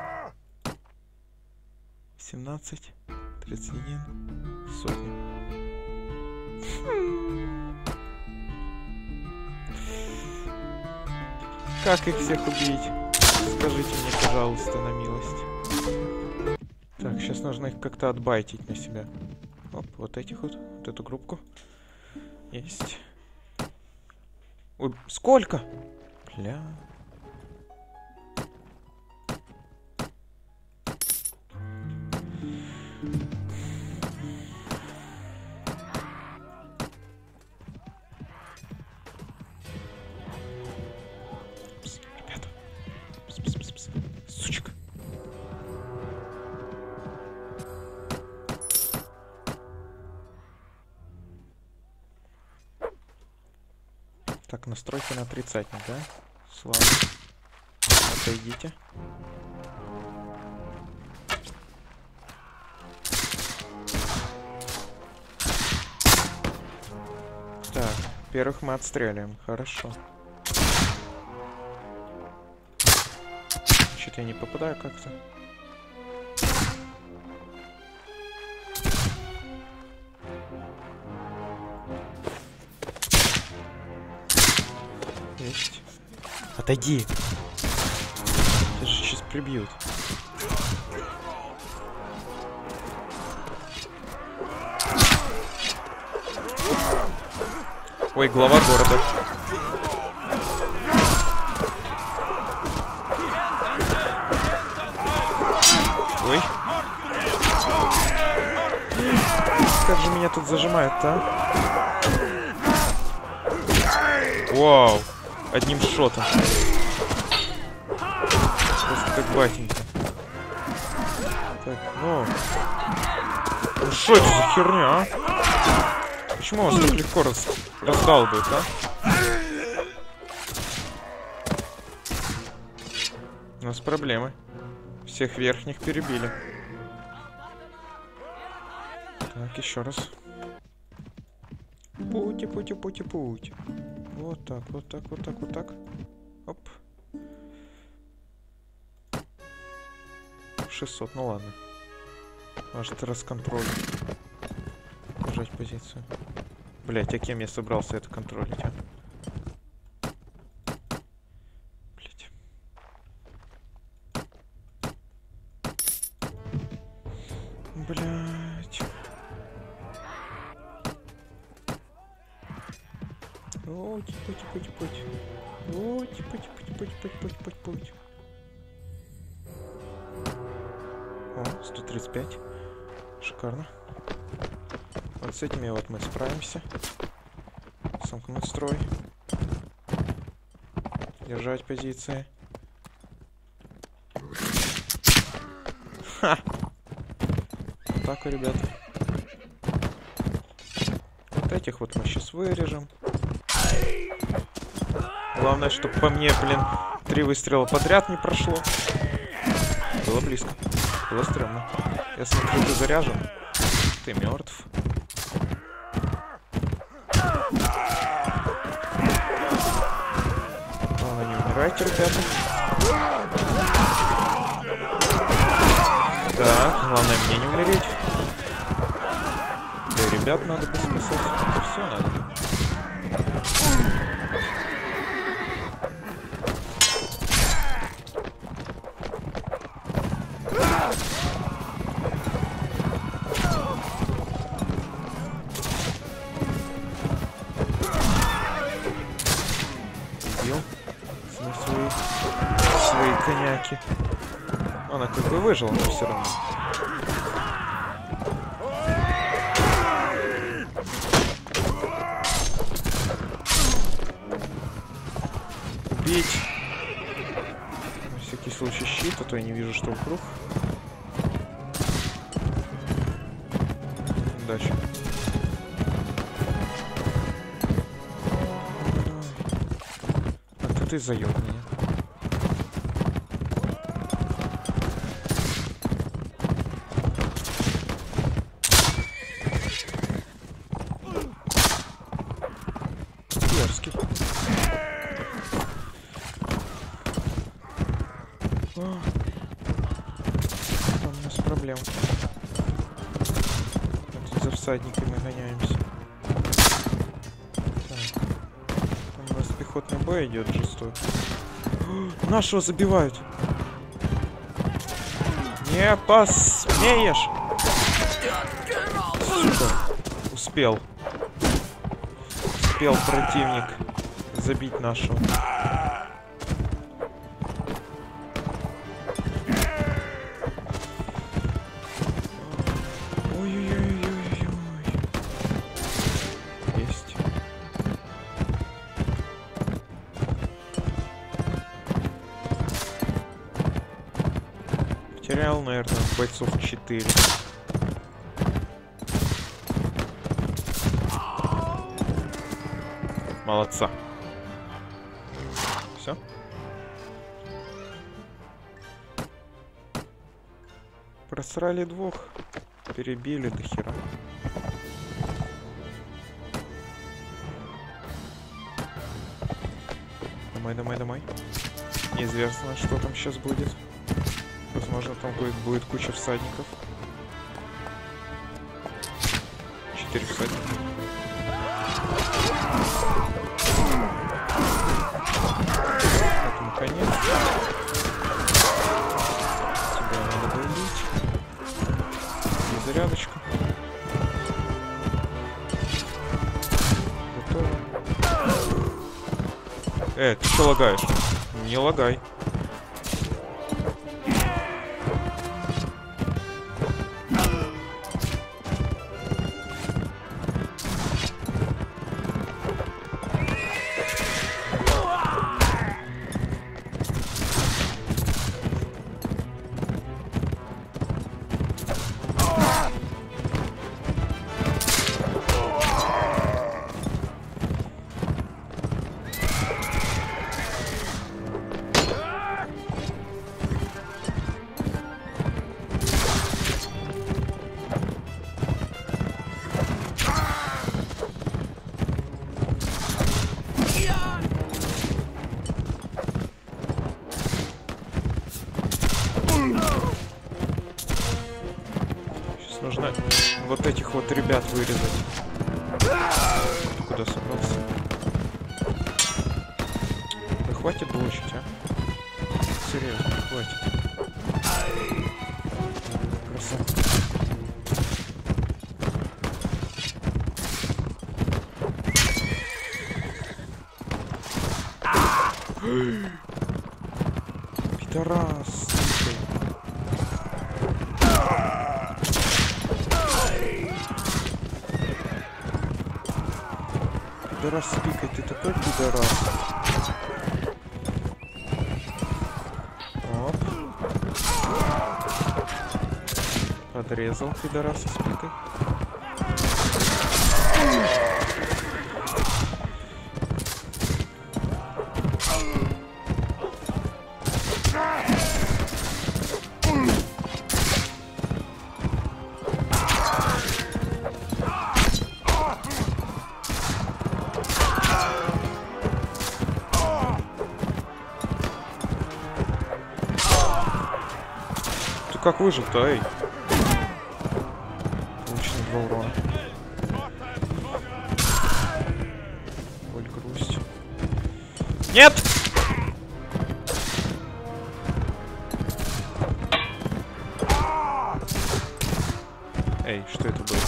семнадцать, тридцать один, сотня. Как их всех убить? Скажите мне, пожалуйста, на милость. Так, сейчас нужно их как-то отбайтить на себя. Оп, вот этих вот, вот эту группку. Есть. Ой, сколько? Бля. Так, настройки на отрицательный, да? Слава. Отойдите. Так, первых мы отстреливаем, хорошо. Что-то я не попадаю как-то. Есть. Отойди. Тебя же сейчас прибьют. Ой, глава города. Ой. Как же меня тут зажимают-то, а? Вау. Одним шотом. Просто как батенька. Так, ну... Ну что это за херня, а? Почему вас так легко раз... раздалбывает, а? У нас проблемы. Всех верхних перебили. Так, еще раз. Пути, пути, пути, путь. Вот так, вот так, вот так, вот так. Оп. шестьсот, ну ладно. Может, расконтролить. Держать позицию. Блять, а кем я собрался это контролить, а? Блять. Блять. О, типа, типа, типа, типа. О, типа, типа, типа, типа, типа, типа, типа. О, сто тридцать пять. Шикарно. Вот с этими вот мы справимся. Сомкнуть строй. Держать позиции. Ха! Так, ребята. Вот этих вот мы сейчас вырежем. Главное, чтобы по мне, блин, три выстрела подряд не прошло. Было близко. Было стрёмно. Я смотрю, ты заряжен. Ты мертв. Главное, не умирайте, ребята. Так, главное мне не умереть. Да и ребят надо поспасать. Это все надо. Свои, свои коняки. Она как бы выжила, но все равно. Убить. На всякий случай щит, а то я не вижу, что вокруг. Удачи. Ты заёб меня. Дерзкий. О, там у нас проблема. Тут за всадниками гоняемся. Пехотный бой идет жестокий. Нашего забивают. Не посмеешь. Сука. Успел. Успел противник забить нашего. Ой-ой-ой-ой-ой. Есть. Потерял, наверное, бойцов четыре. Молодца. Все. Просрали двух. Перебили до хера. Домой, домой, домой. Неизвестно, что там сейчас будет. Возможно, там будет, будет куча всадников. Четыре всадника. Этому конец. Тебя надо долить. И зарядочку. Готово. Э, ты что лагаешь? Не лагай. Нужно вот этих вот ребят вырезать. Ты куда собрался? Да хватит блочить, а? Серьезно, хватит. Красавцы. Пидорас. Пидорас, спикай, ты такой пидорас. Оп. Подрезал пидораса с пикой. Как выжил-то, эй? Получено два урона. Боль, грусть. Нет! Эй, что это было?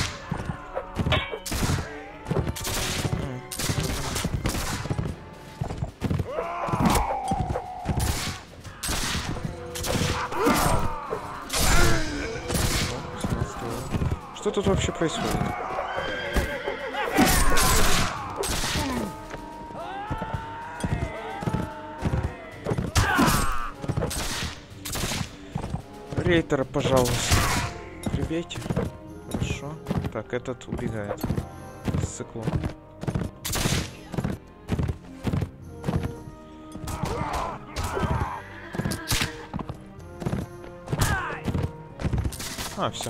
Что тут вообще происходит? Рейтера, пожалуйста. Прибейте. Хорошо. Так, этот убегает. С циклом. А, все.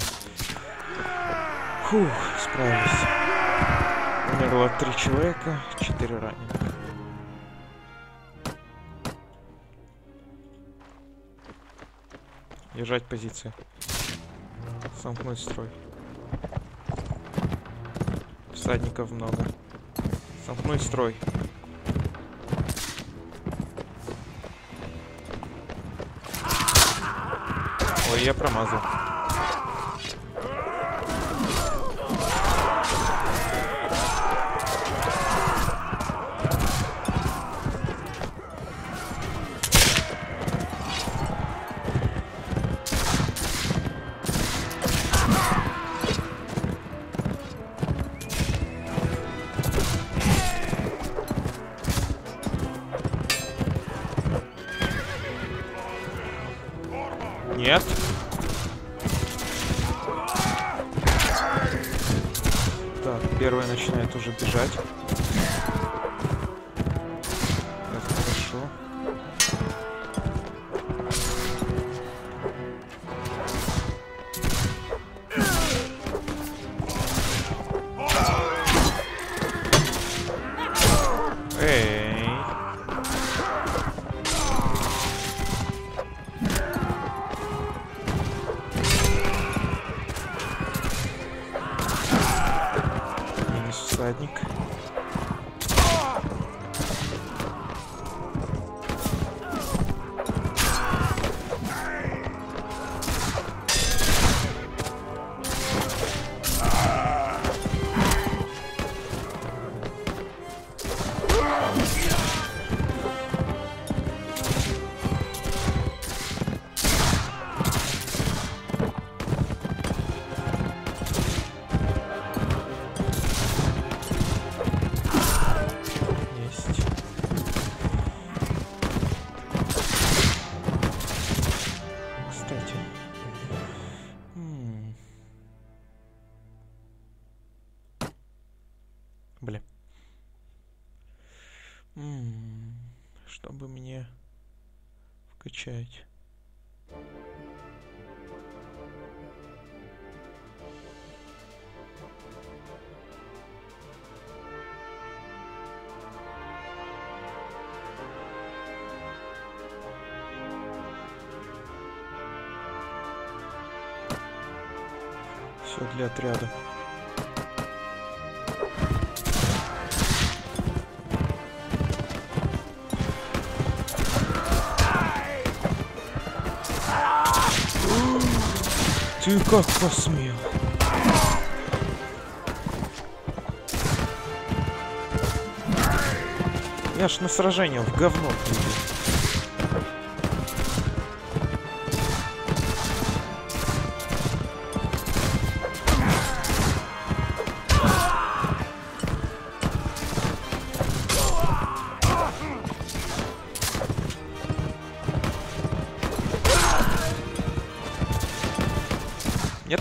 Фух, справились. Умерло три человека, четыре раненых. Держать позиции. Сомкнуть строй. Всадников много. Сомкнуть строй. Ой, я промазал. Нет. Так, первый начинает уже бежать. Это хорошо. М-м, чтобы мне вкачать. Все для отряда. Ты как посмел? Я ж на сражение в говно приду. Нет.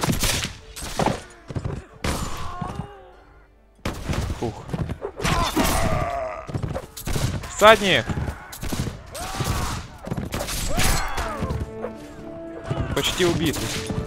Фух. Всадник! Почти убитый.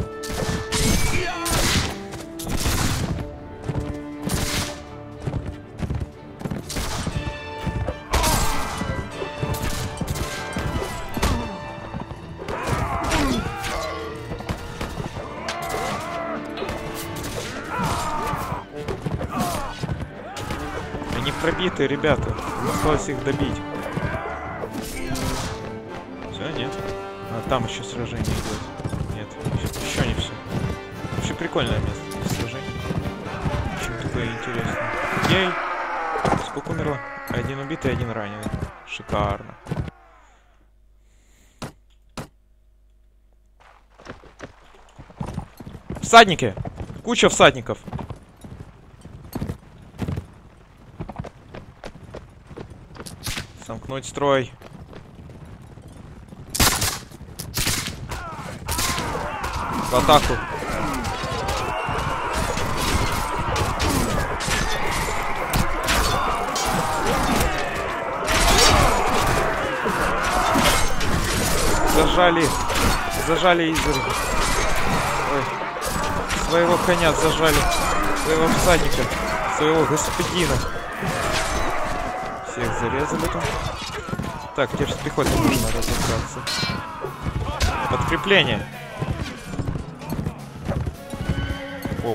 Они пробитые, ребята. Осталось их добить. Все, нет. А там еще сражение идет. Нет, еще не все. Вообще прикольное место для сражений. Очень такое интересное. Ей! Сколько умерло? Один убитый, один раненый. Шикарно. Всадники! Куча всадников! Сомкнуть строй. В атаку. Зажали. Зажали Изеру. Ой. Своего коня зажали. Своего всадника. Своего господина. Всех зарезали там. Так, теперь с пехотой нужно разобраться. Подкрепление. Оу.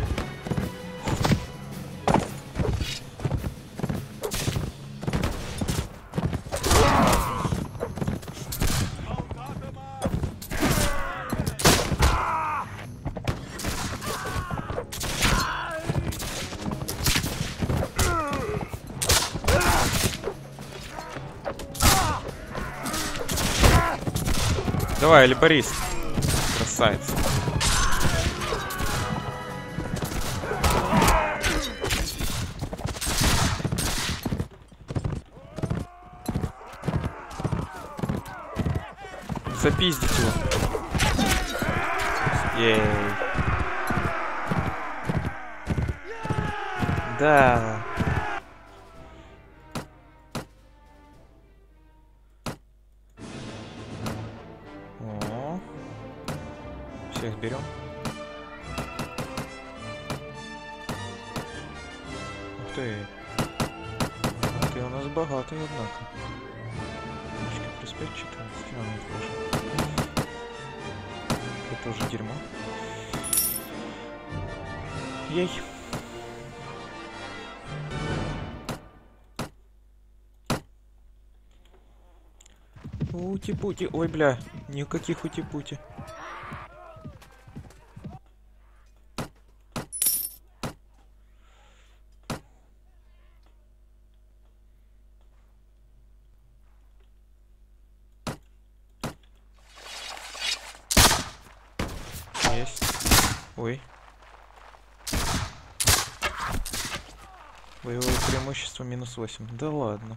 Давай, или Борис. Красавец. Запиздить его. Ей. Да. О. Всех берем. Ух ты. Ты у нас богатый, однако. Плюс пять, четырнадцать. А, нет, тоже. Это уже дерьмо. Ей. Ути-пути. Ой, бля. Никаких ути-пути. Есть. Ой. Боевое преимущество минус восемь. Да ладно.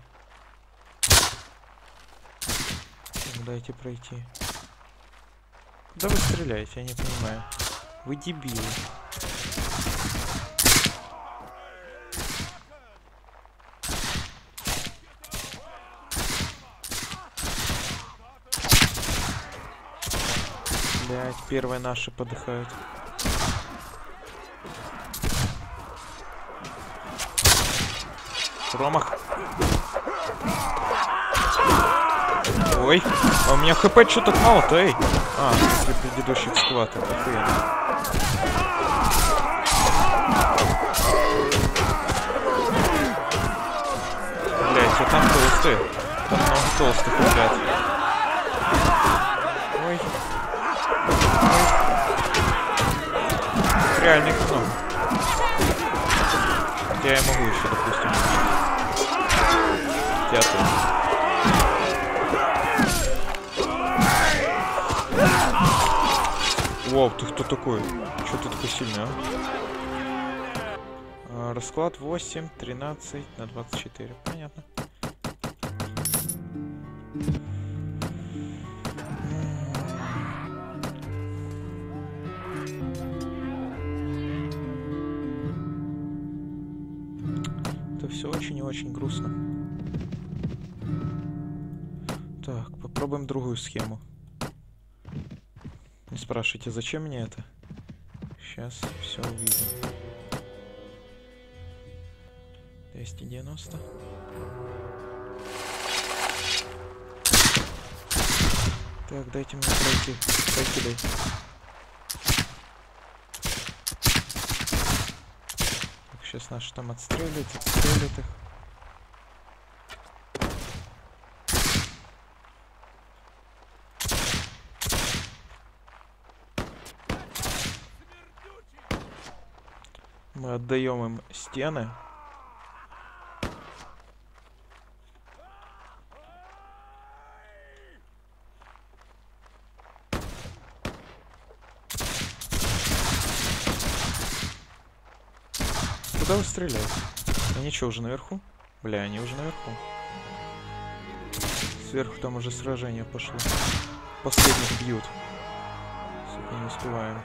Дайте пройти. Куда вы стреляете? Я не понимаю. Вы дебилы. Блять, первые наши подыхают. Промах. Ой, а у меня хп что-то мало-то, эй. А, после предыдущих схваток. Охуенно. Блять, а там толстые. Там много толстых ребят. Ой. Ой. Реальный кино. Хотя я могу еще, допустим, театр. Вау, ты кто такой? Чё ты такой сильный, а? а расклад восемь, тринадцать на двадцать четыре. Понятно. Это все очень и очень грустно. Так, попробуем другую схему. Не спрашивайте, зачем мне это? Сейчас все увидим. двести девяносто. Так, дайте мне пройти. Пройти дай. Так, сейчас наши там отстреливают, отстреливают их. Мы отдаем им стены. Куда вы стреляете? Они что, уже наверху? Бля, они уже наверху. Сверху там уже сражение пошло. Последних бьют. Сука, не успеваем.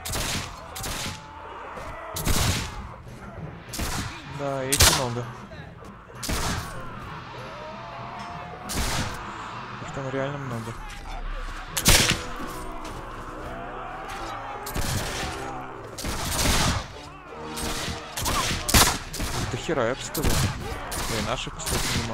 Да, их много. Их там реально много. До хера, я бы сказал. Да и наших, кстати, немало.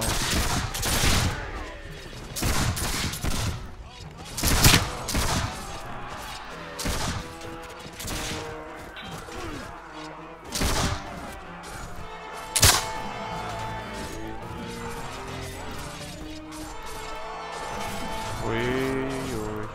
Ой-ой-ой.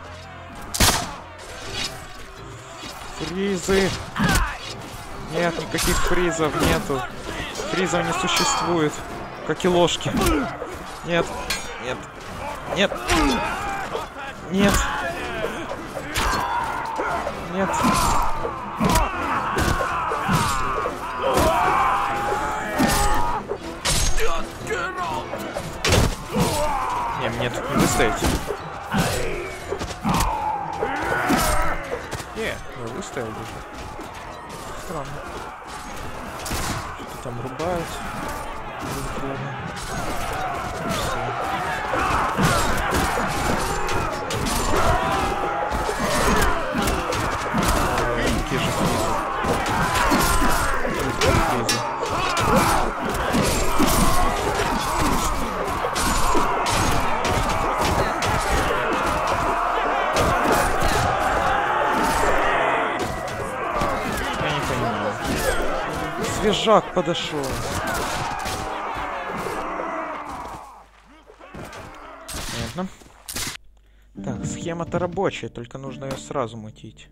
Фризы! Нет, никаких фризов нету. Фризов не существует. Как и ложки. Нет. Нет. Нет. Нет. Нет. Не, мне тут не выстоять. Не, я выстоял даже. Странно. Что-то там рубают. Какие же фризы. Фризы. Свежак подошел. Понятно. Так, схема-то рабочая, только нужно ее сразу мутить.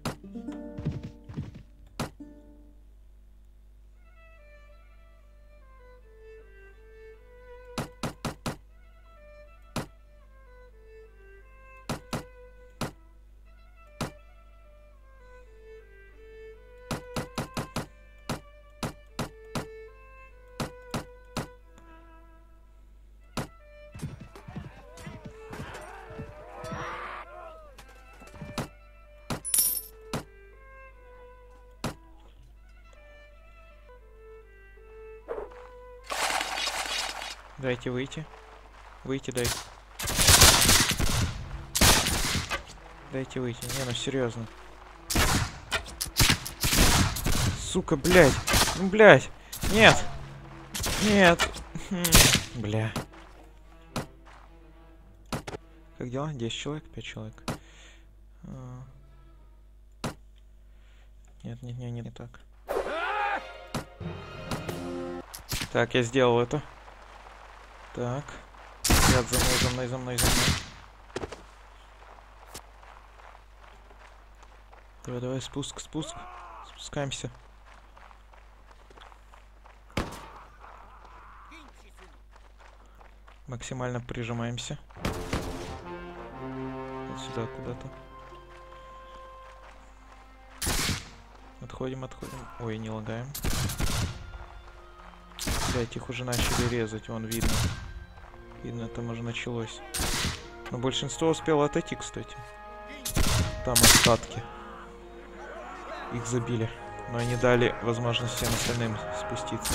Дайте выйти. Выйти дай. Дайте выйти. Не, ну серьезно. сука, блядь. Ну, блядь. Нет. Нет. Бля. Как дела? десять человек? пять человек. А... Нет, нет, нет, не так. Так, я сделал это. Так. Ряд за мной, за мной, за мной, за мной. Давай, давай, спуск, спуск. Спускаемся. Максимально прижимаемся. Вот сюда куда-то. Отходим, отходим. Ой, не лагаем. Блять, их уже начали резать, вон видно. Видно, там уже началось. Но большинство успело отойти, кстати. Там остатки. Их забили. Но они дали возможность всем остальным спуститься.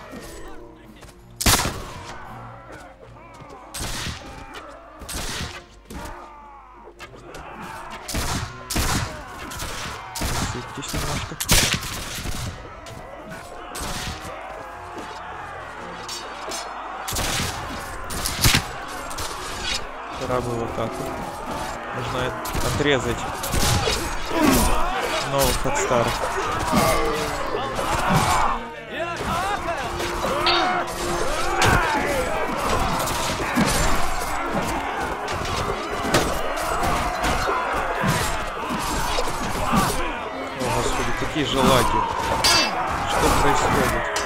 Сыпьтесь немножко. Крабы в атаку. Нужно отрезать новых от старых. О, господи, какие же лаги. Что происходит?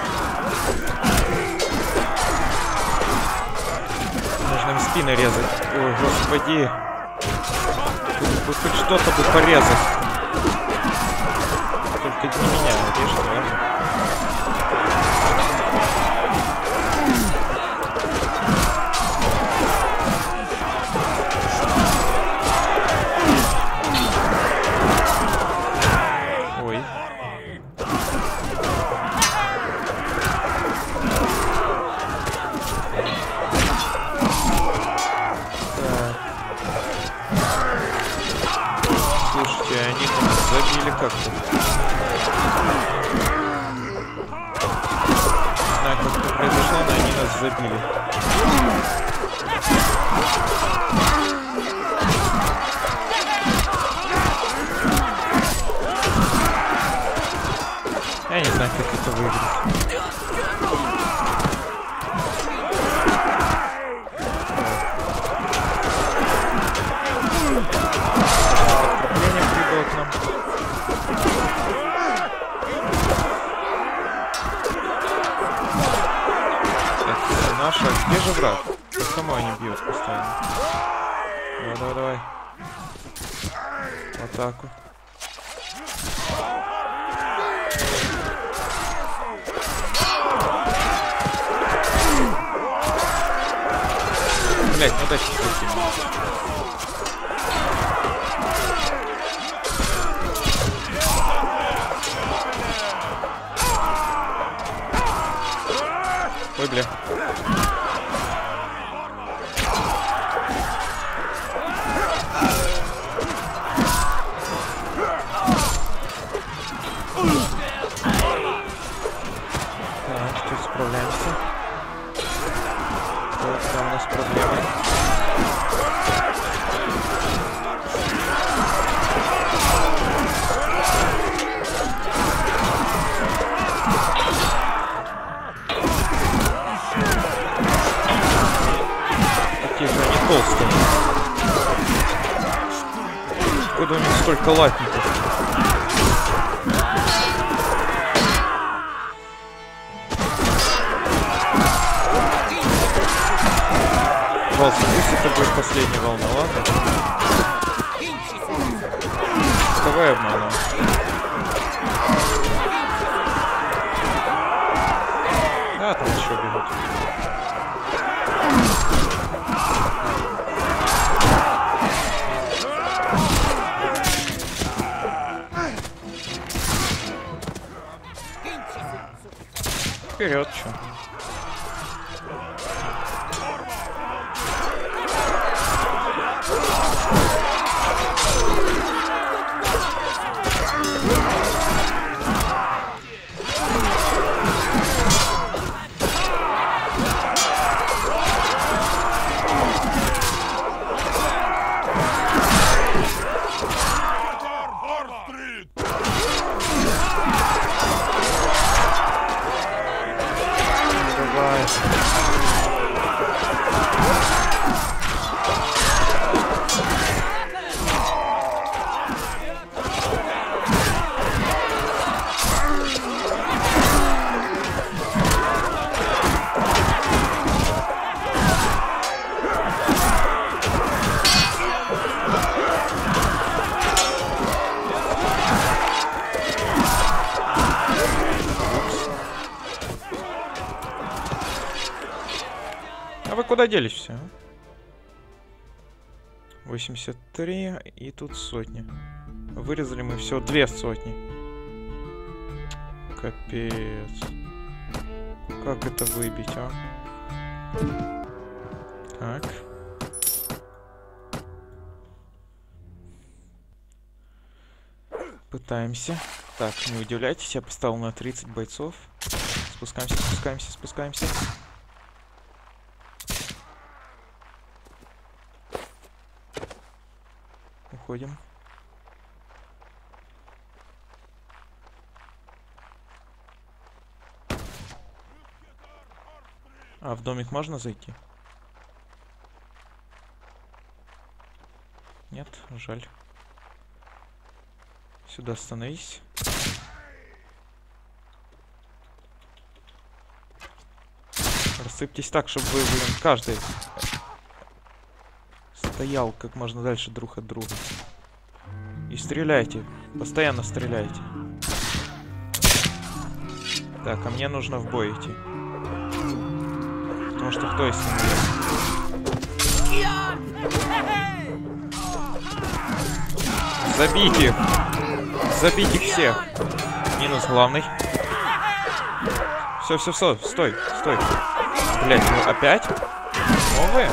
Нужно им спины резать. Ой, господи. Хоть, хоть что-то бы порезать. Только не меня, режь, ладно? Ой. Слушайте, они там забили как-то. Не знаю, как это произошло, но они нас забили. Я не знаю, как это выиграть. Подкрепление прибыло к нам. Это наша. Где же враг? Почему они бьют постоянно? Давай, давай, давай. В атаку. Блять, ну дальше спасибо. Ой, бля. Так, что справляемся. Вот там у нас проблемы. Какие же они толстые. Откуда у них столько латников? Волк, пусть это будет последняя волна, ладно? Давай обманывай. Да, там еще бегут. Вперед, чё? А вы куда делись все? восемьдесят три и тут сотни. Вырезали мы всего две сотни. Капец. Как это выбить, а? Так. Пытаемся. Так, не удивляйтесь, я поставил на тридцать бойцов. Спускаемся, спускаемся, спускаемся. Уходим. А в домик можно зайти? Нет, жаль. Сюда становись. Рассыпьтесь так, чтобы вы, блин, каждый стоял как можно дальше друг от друга. И стреляйте. Постоянно стреляйте. Так, а мне нужно в бой идти. Потому что кто если не я? Забить их! Забить их всех! Минус главный. Все, все, все, стой, стой. Блять, ну опять? Новые?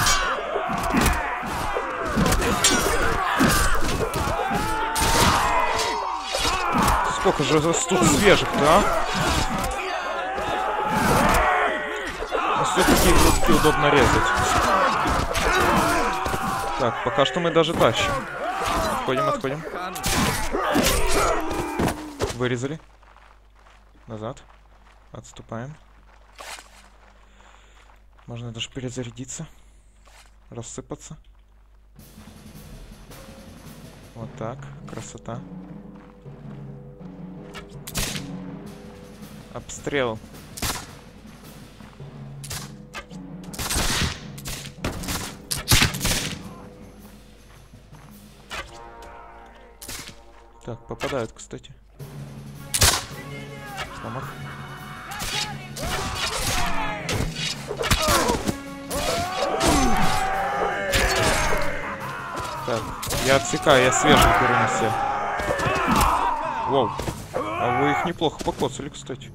Сколько же тут свежих-то, а? Все-таки игрушки удобно резать. Так, пока что мы даже тащим. Отходим, отходим. Вырезали. Назад. Отступаем. Можно даже перезарядиться. Рассыпаться. Вот так. Красота. Обстрел. Так, попадают, кстати. Промах. Так, я отсекаю, я свежих беру на себя. Воу. А вы их неплохо покоцали, кстати.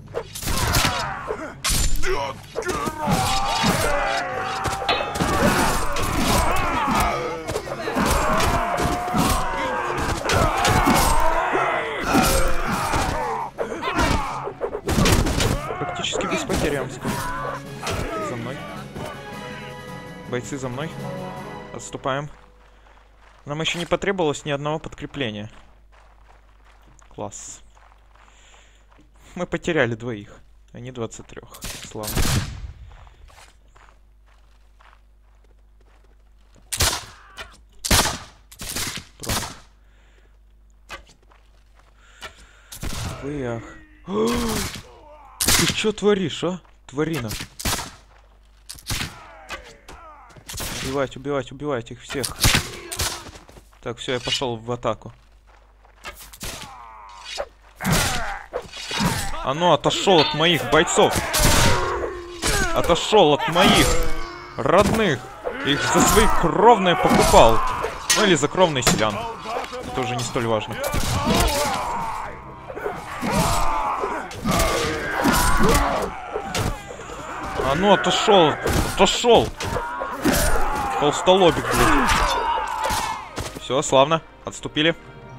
Практически без потери, я вам скажу. За мной. Бойцы за мной. Отступаем. Нам еще не потребовалось ни одного подкрепления. Класс. Мы потеряли двоих, а не двадцать трех. Славно. Промах. Вы ах. Ты что творишь, а? Тварина. Убивать, убивать, убивать их всех. Так, все, я пошел в атаку. А ну, отошел от моих бойцов. Отошел от моих родных. Их за свои кровные покупал. Ну или за кровные селян. Это уже не столь важно. А ну, отошел. Отошел. Толстолобик, блядь. Все, славно. Отступили.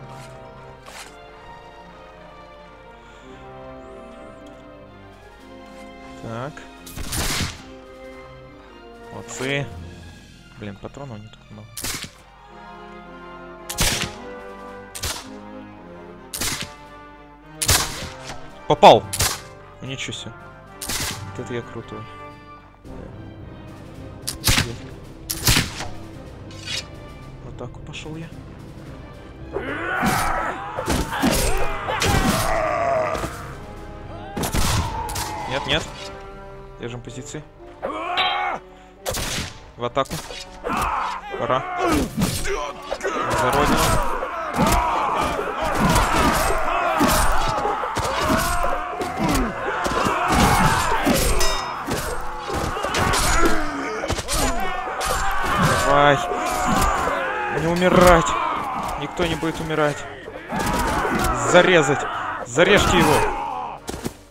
Так. Молодцы. Блин, патронов не так много. Попал! Ну, ничего себе. Вот это я крутой. В атаку пошел я. Нет, нет. Держим позиции. В атаку. Пора. За родину. Ай. Не умирать. Никто не будет умирать. Зарезать. Зарежьте его.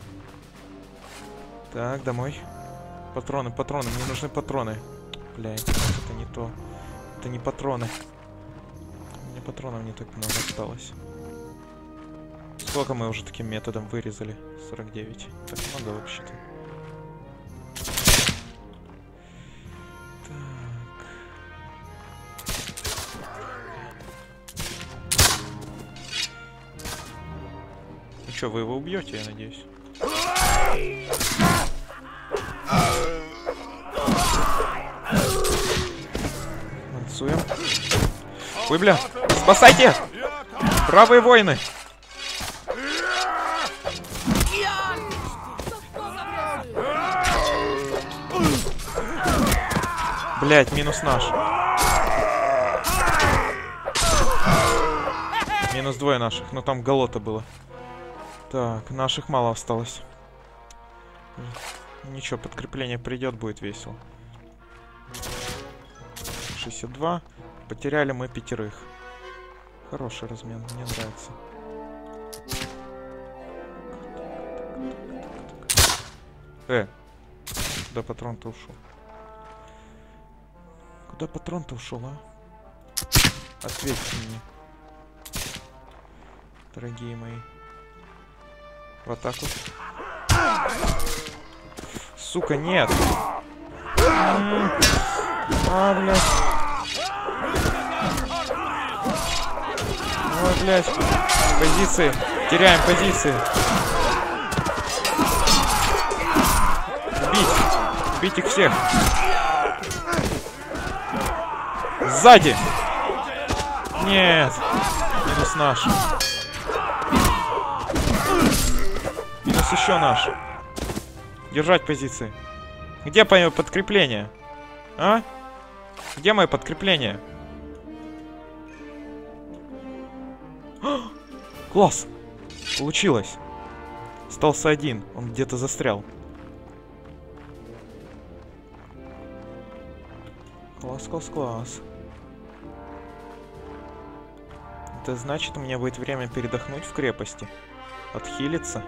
Так, домой. Патроны, патроны. Мне нужны патроны. Блядь, это не то. Это не патроны. У меня патронов не так много осталось. Сколько мы уже таким методом вырезали? сорок девять. Так много вообще-то. Ну что, вы его убьете, я надеюсь? Танцуем. Ой, бля! Спасайте! Бравые воины! Блять, минус наш. Минус двое наших. Ну там голота было. Так, наших мало осталось. Ничего, подкрепление придет, будет весело. шестьдесят два. Потеряли мы пятерых. Хороший размен, мне нравится. Э, куда патрон-то ушел? Куда патрон-то ушел, а? Ответьте мне, дорогие мои. Вот так вот. Сука, нет. М-м-м. А, блядь. Ой, блядь. Позиции. Теряем позиции. Бить. Бить их всех. Сзади. Нет. Минус наш. Минус еще наш. Держать позиции. Где мое подкрепление? А? Где мое подкрепление? А! Класс! Получилось. Остался один. Он где-то застрял. Класс, класс, класс. Это значит, у меня будет время передохнуть в крепости. Отхилиться.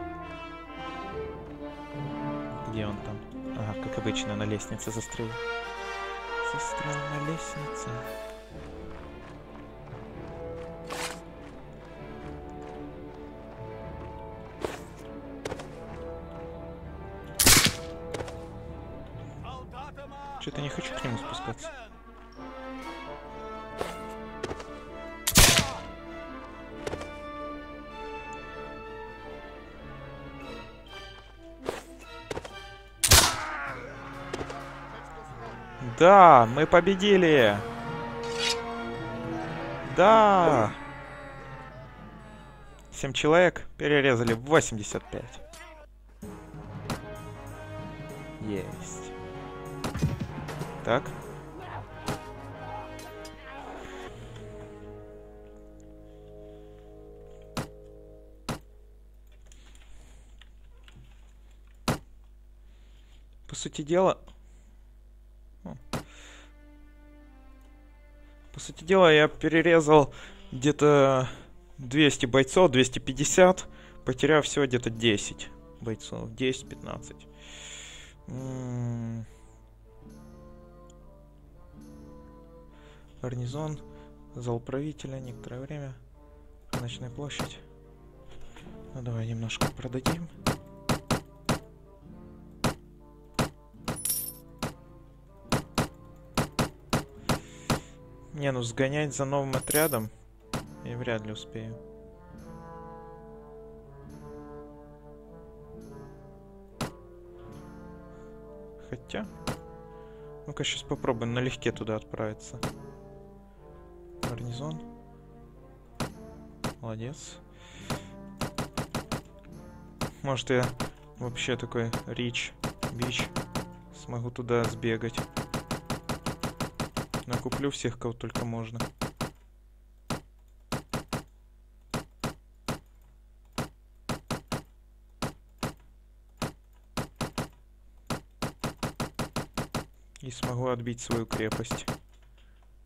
Где он там? Ага, как обычно, на лестнице застрял. Застрял на лестнице. Что-то не хочу к нему спускаться. Да, мы победили! Да! Семь человек перерезали восемьдесят пять. Есть. Так. По сути дела... По сути дела, я перерезал где-то двести бойцов, двести пятьдесят, потеряв всего где-то десять бойцов, десять-пятнадцать. М-м- Гарнизон, зал правителя, некоторое время, Ночная площадь. Ну давай немножко продадим. Не, ну сгонять за новым отрядом я вряд ли успею. Хотя... Ну-ка, сейчас попробуем налегке туда отправиться. Гарнизон. Молодец. Может, я вообще такой рич, бич, смогу туда сбегать. Накуплю всех, кого только можно. И смогу отбить свою крепость.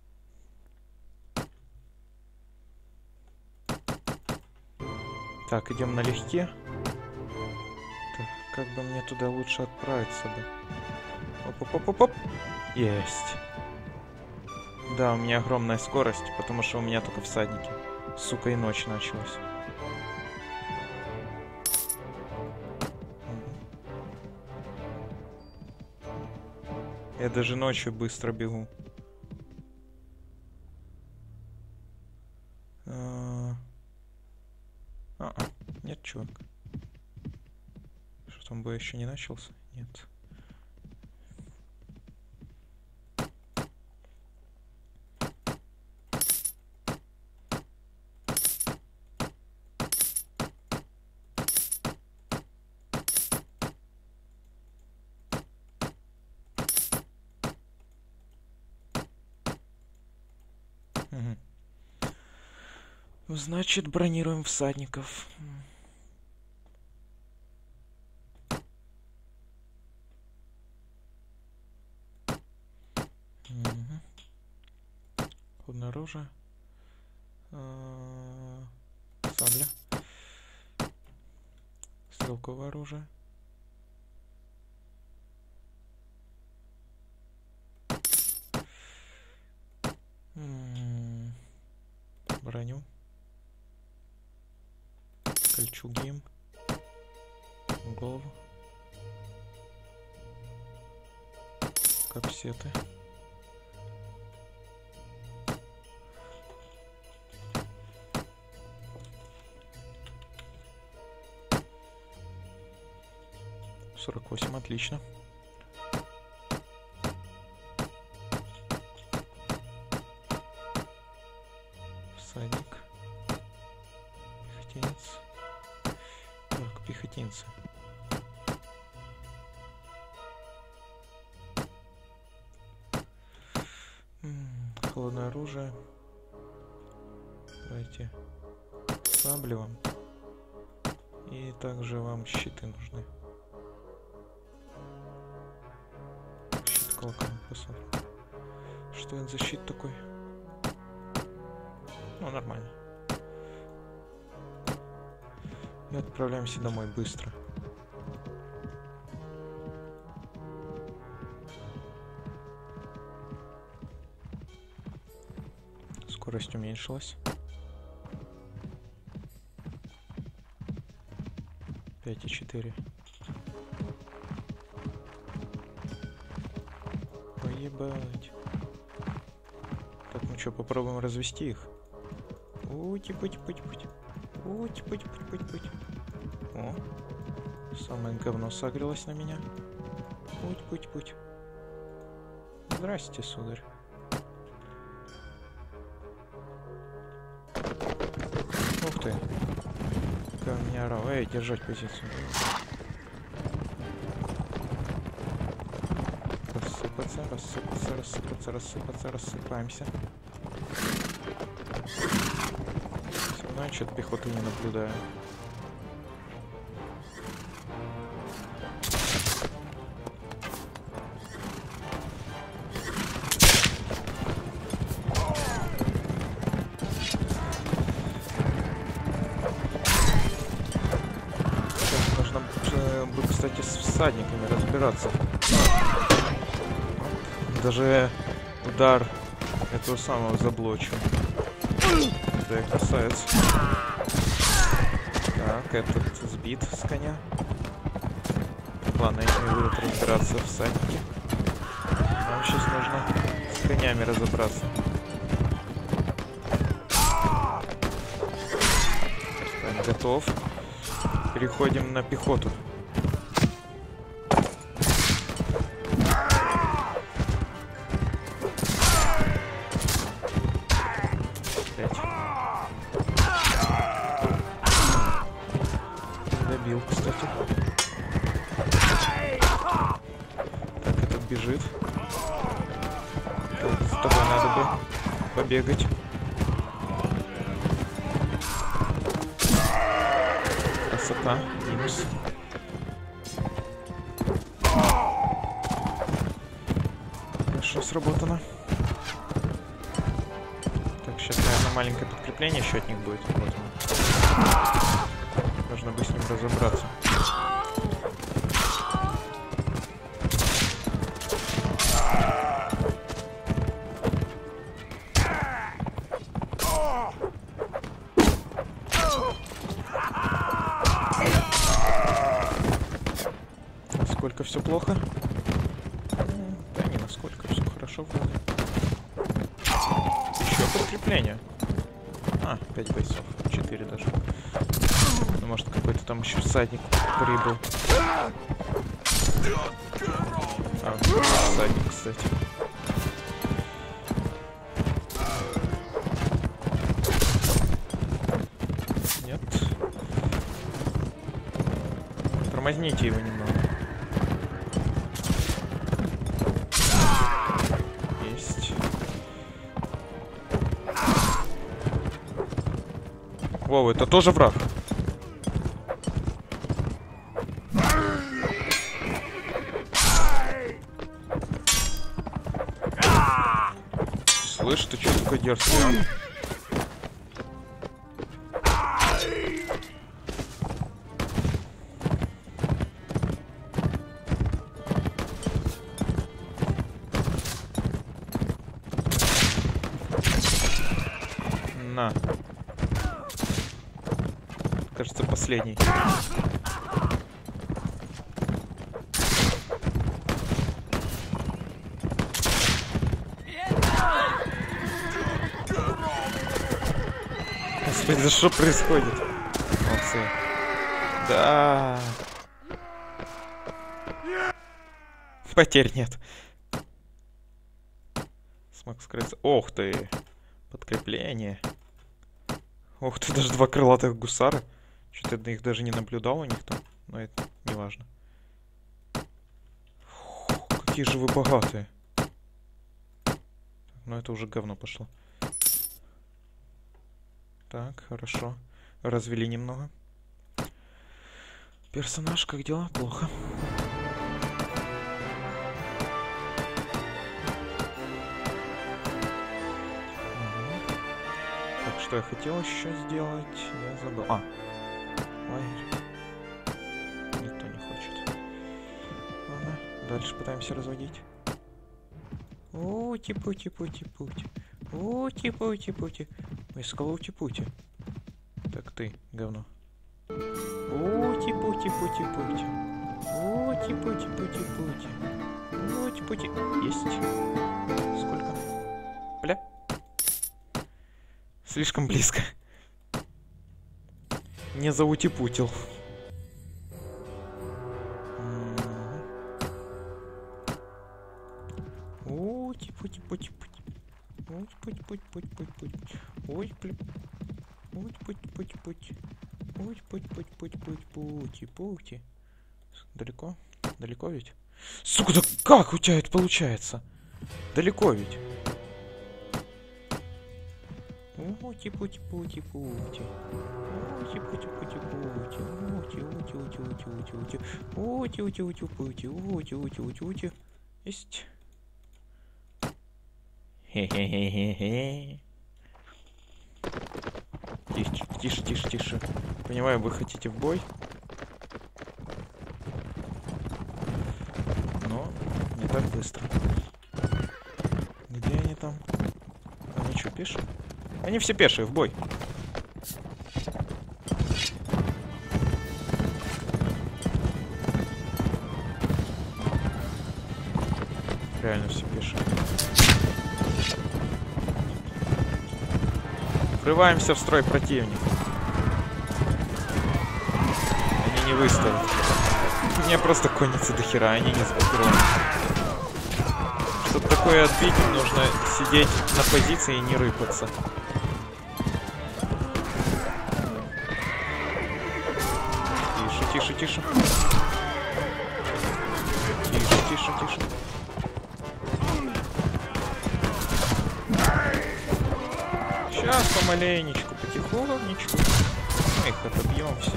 Так, идем налегке. Так, как бы мне туда лучше отправиться бы? Оп-оп-оп-оп. Есть. Да, у меня огромная скорость, потому что у меня только всадники. Сука, и ночь началась. Я даже ночью быстро бегу. А-а, нет, чувак. Что там, бой еще не начался? Нет. Угу. Значит, бронируем всадников. Угу. Холодное оружие. А-а-а, сабля. Стрелковое оружие. М-м-м. Броню. Кольчуги. Голову. Капсеты. сорок восемь, отлично. Всадник. Пехотинец. Так, пехотинцы. М-м, холодное оружие. Давайте сабли вам. И также вам щиты нужны. Щит колокольный посмотрим. Что это за щит такой? Ну, нормально. И отправляемся домой быстро. Скорость уменьшилась. пять и четыре. Поебать. Так, ну что, попробуем развести их. Ути-пути-пути-пути. Ути-пути-пути-пути-пути. О, самое говно согрелось на меня. Путь-путь-путь. Здрасте, сударь. Ух ты. Какая у меня орал. Эй, держать позицию. Рассыпаться, рассыпаться, рассыпаться, рассыпаться, рассыпаемся. Все равно я что-то пехоты не наблюдаю. Кстати, с всадниками разбираться. Даже удар этого самого заблочу. Да, и касается. Так, этот сбит с коня. Ладно, я не буду разбираться в всаднике. Нам сейчас нужно с конями разобраться. Так, готов. Переходим на пехоту. Добил, кстати. Так, этот бежит. Так, с тобой надо бы побегать. Красота, минус. Хорошо сработано. Так, сейчас, наверное, маленькое подкрепление еще от них будет. Вот. Нужно бы с ним разобраться. Насколько все плохо? Да не насколько, все хорошо вроде. Еще подкрепление. А, пять бойцов. четыре даже. Ну, может, какой-то там еще всадник прибыл. А, всадник, кстати. Нет. Тормозните его немного. Есть. Воу, это тоже враг. Слышь, ты что такой дерзкий, а? На. Кажется, последний. Господи, да что происходит? Молодцы. Да. Потерь нет. Смог скрыться. Ох ты. Подкрепление. Ох ты, даже два крылатых гусара. Что-то я их даже не наблюдал у них там. Но это не важно. Фу, какие же вы богатые. Ну это уже говно пошло. Так, хорошо. Развели немного. Персонаж, как дела? Плохо. Так, что я хотел еще сделать? Я забыл. А. Ой. Никто не хочет. Ладно, дальше пытаемся разводить. Ути-пути-пути-пути. Ути-пути-пути. Ой, сказал ути-пути. Так ты, говно. Ути-пути-пути-пути. Ути-пути-пути-пути. Ути-пути. Есть. Сколько? Бля. Слишком близко. Не заутипутил. Ути-пути-пути-пути. Ути-пути-пути-пути-пути. Ой, Ути-пути-пути-пути. Ути-пути-пути-пути-пути. Далеко? Далеко ведь? Сука, да как у тебя это получается? Далеко ведь? Ути-пути-пути-пути-пути. Ути-пути-пути-пути. Ути-ути-ути-ути-ути-ути. Ути-ути-ути-пути. Есть. Хе-хе-хе-хе-хе. Тише, тише, тише, тише. Понимаю, вы хотите в бой. Но не так быстро. Где они там? Они что, пешие? Они все пешие, в бой. Реально все пешие. Врываемся в строй противника. Они не выставят. У меня просто конницы до хера, они не сблокированы. Чтобы такое отбить, нужно сидеть на позиции и не рыпаться. Тише, тише, тише. Тише, тише, тише. Сейчас помаленечку, потихонечку. Мы их отобьем всех.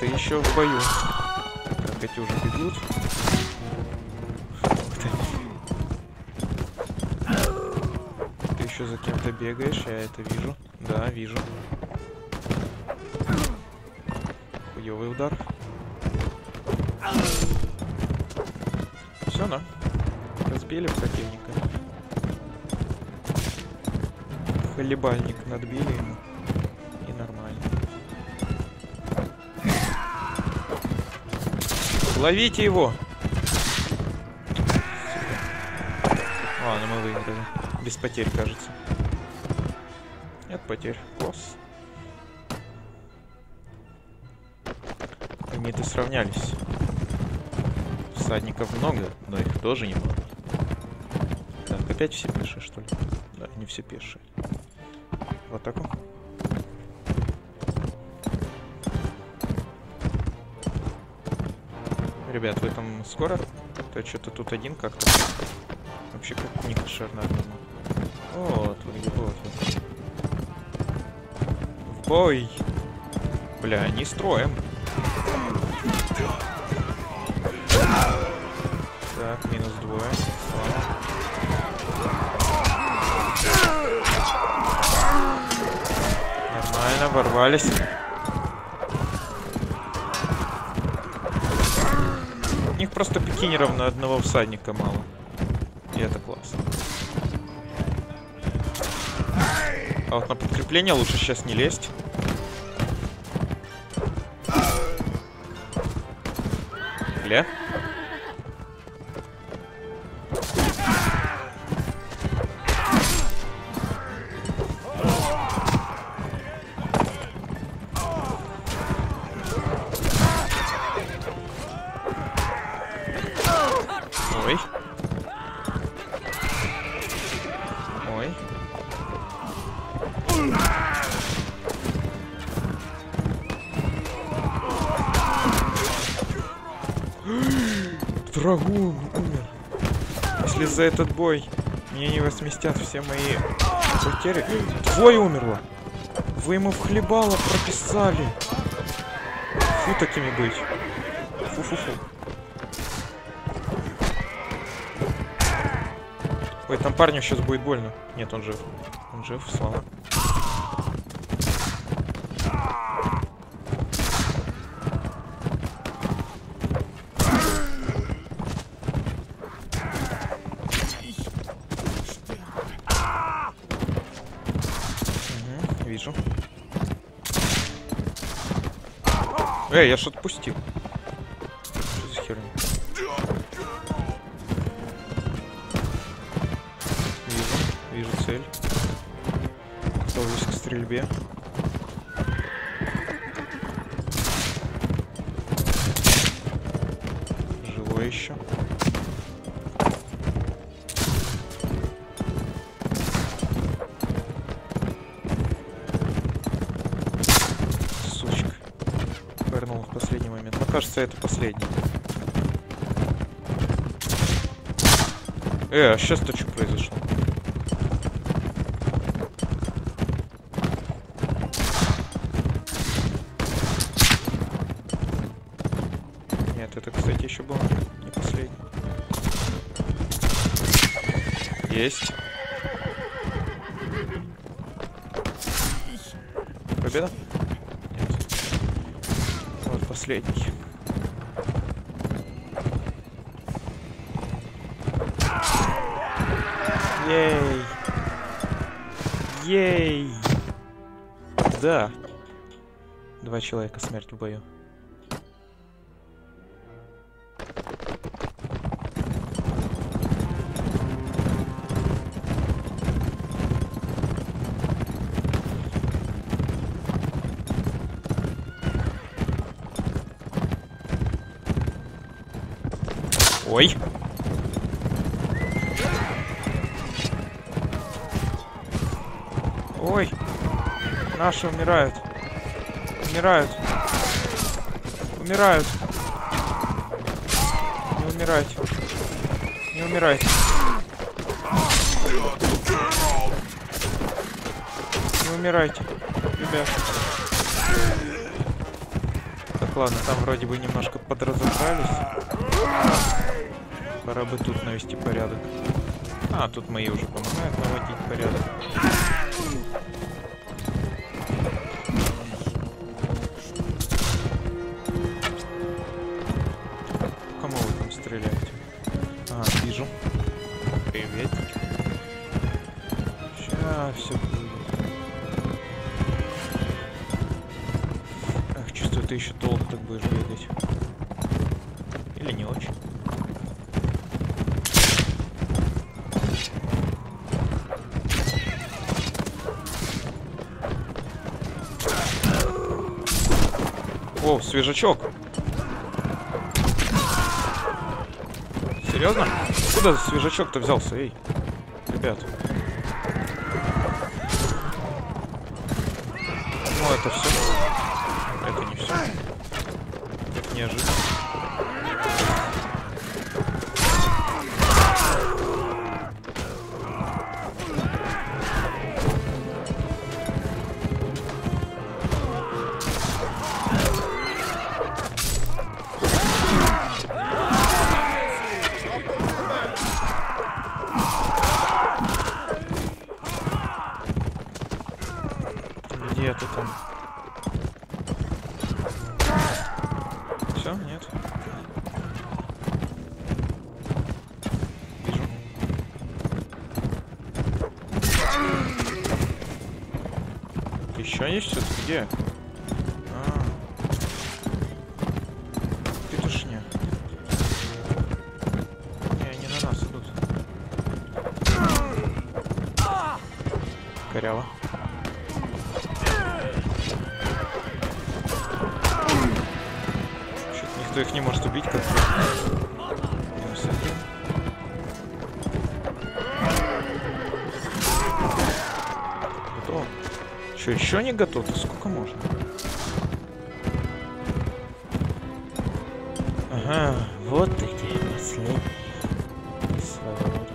ты еще в бою. Так, эти уже бегут. Ты еще за кем-то бегаешь, я это вижу. Да, вижу. Хуёвый удар. Все, ну. Разбили противника. Хлебальник надбили ему. И нормально. Ловите его! Ладно, мы выиграли. Без потерь, кажется. Нет потерь. Класс. Они-то сравнялись. Всадников много, но их тоже немного. Так, опять все пешие, что ли? Да, не все пешие. В атаку. Ребят, вы там скоро? То что-то тут один как-то. Вообще как не кошерно одному. Вот, вы где, вот, вот. В бой! Бля, не строим. Так, минус двое. Нормально, ворвались. У них просто пикинеров на одного всадника мало. И это классно. А вот на подкрепление лучше сейчас не лезть. Бля. Ой. Ой. Драгун умер. Если за этот бой мне не возместят все мои потери... Двое умерло. Вы ему в хлебало прописали. Фу такими быть. Фу-фу-фу. Ой, там парню сейчас будет больно. Нет, он жив. Он жив, слава. Угу, вижу. Эй, я что-то пустил. Что за херня? Вижу цель. Готовлюсь к стрельбе. Живой еще. Сучка. Повернул в последний момент. Но кажется, это последний. Э, а сейчас-то что произошло? Это, кстати, еще было не последний. Есть. Победа? Нет. Вот последний. Ей! Ей! Да. Два человека, смерть в бою. Ой. Ой. Наши умирают. Умирают. Умирают. Не умирайте. Не умирайте. Не умирайте, ребят. Так, ладно, там вроде бы немножко подразобрались. Пора бы тут навести порядок. А, тут мои уже помогают наводить порядок. Кому вы там стреляете? А, вижу. Привет. Сейчас все будет. Ах, чувствую, ты еще долго так будешь бегать. Или не очень. О, свежачок. Серьезно? Куда свежачок-то взялся, эй? Ребят. Ну, это все. Это не все. Как неожиданно. Где ты там? Все, нет. Вижу. Еще есть что-то? Где? А, петушня. Не, они на нас идут. Коряво. Никто их не может убить, как минус один. Готово. Что, еще не готов? Сколько можно? Ага, вот эти последние. Свобода.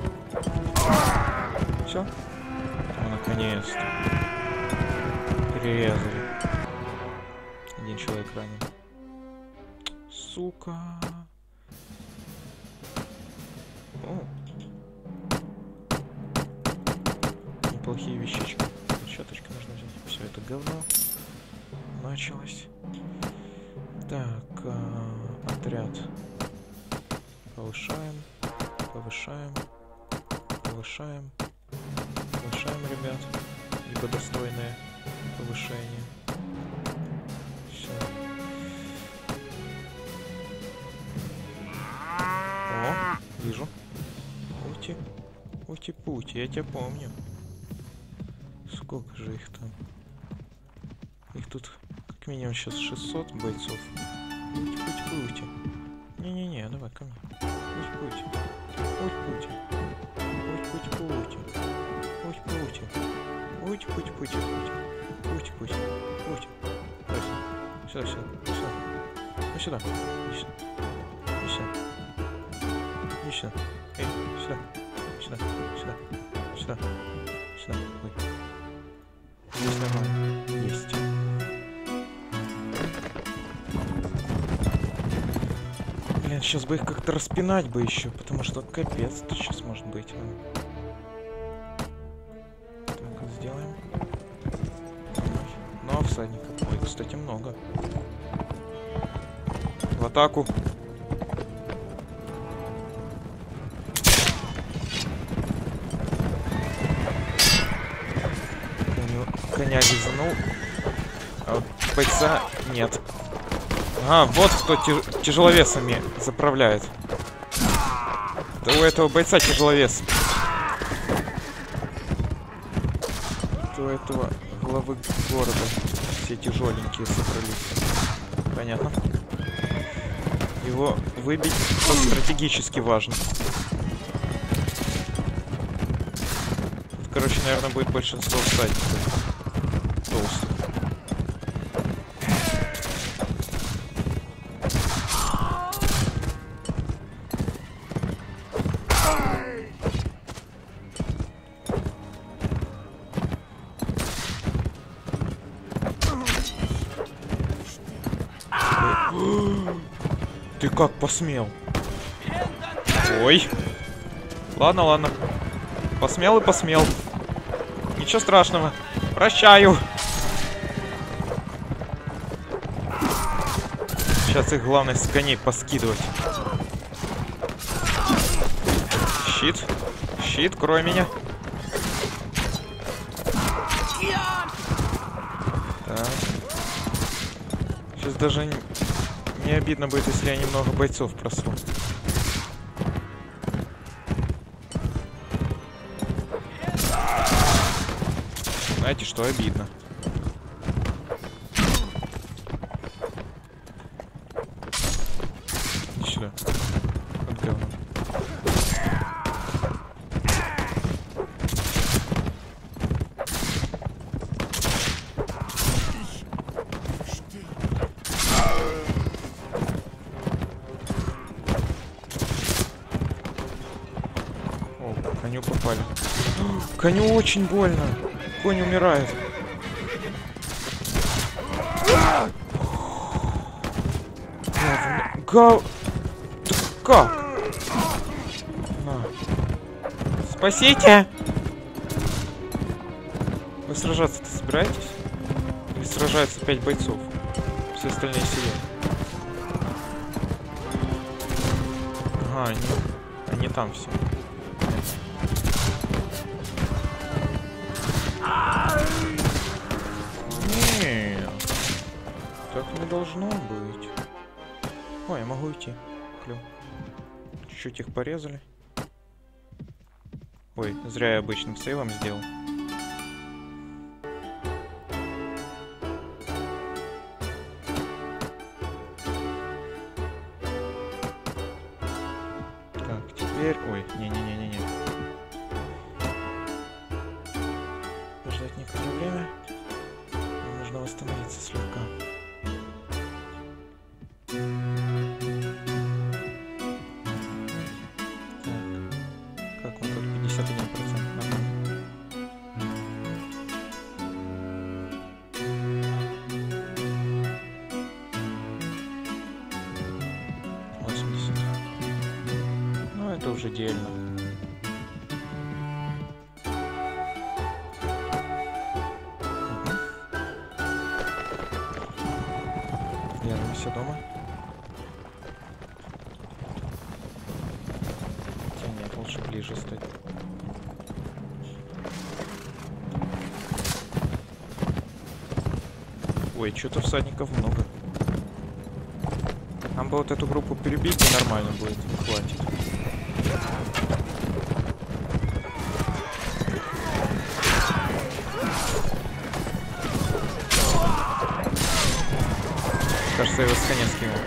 Все? Ну, наконец-то. Перерезали. Один человек ранен. Сука. О. Неплохие вещички. Щеточку нужно взять. Все это говно. Началось. Так, а, отряд. Повышаем. Повышаем. Повышаем. Повышаем, ребят. Либо достойное повышение. Все. О, вижу. Ути. Ути-пути, я тебя помню. Сколько же их там? Их тут как минимум сейчас шестьсот бойцов. Ути-пути-пути. Не-не-не, давай ко мне. Ути-пути. Ути-пути. Ути-пути-пути. Ути-пути. Ути-пути-пути. Ути-пути. Ути. Сюда, сюда, сюда. Ну сюда. Иди сюда. Иди сюда. Иди сюда. Эй, сюда. Сюда. Сюда. Сюда. Сюда. Ой. Здесь нормально. Есть. Блин, сейчас бы их как-то распинать бы еще, потому что капец-то сейчас может быть. Так, сделаем. Ну, а всадников, ой, кстати, много. В атаку. Коня визанул, а вот бойца нет. А, вот кто тяж тяжеловесами заправляет. Да у этого бойца тяжеловес. Это у этого главы города все тяжеленькие собрались. Понятно. Его выбить стратегически важно. Тут, короче, наверное, будет большинство всадников. Толстых. Ты как посмел? Ой. Ладно, ладно. Посмел и посмел. Ничего страшного. Прощаю. Сейчас их главное с коней поскидывать. Щит. Щит, крой меня. Так. Сейчас даже не обидно будет, если я немного бойцов просру. Знаете, что обидно? Иди сюда. Вот говно. О, коню попали. Коню очень больно. Конь умирает. Гав... Да как? На. Спасите! Вы сражаться-то собираетесь? Или сражаются пять бойцов? Все остальные сидят. Ага, они, они там все. Нет. Так не должно быть. Ой, я могу уйти. Клёв. Чуть-чуть их порезали. Ой, зря я обычным сейвом сделал. Так, теперь... Ой, не-не-не-не-не. Ждать некоторое время. Мне нужно восстановиться слегка. Это уже дельно. Угу. Я все дома. Хотя нет, лучше ближе стать. Ой, что-то всадников много. Нам бы вот эту группу перебить, и нормально будет, хватит. Кажется, я его с коня скинул.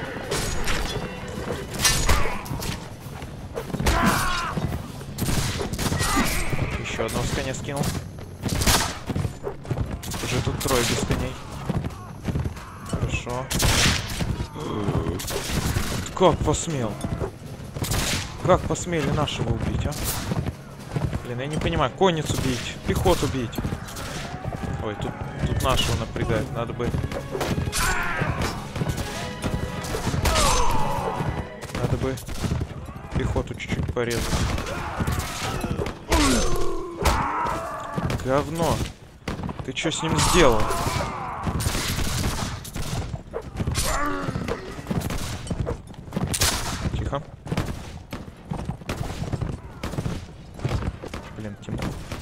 Еще одного с коня скинул. Уже тут трое без коней. Хорошо. Как посмел? Как посмели нашего убить, а? Блин, я не понимаю. Конницу бить, пехоту бить. Ой, тут, тут нашего напрягает. Надо бы... Надо бы пехоту чуть-чуть порезать. Говно. Ты что с ним сделал? Тихо. Блин, темно.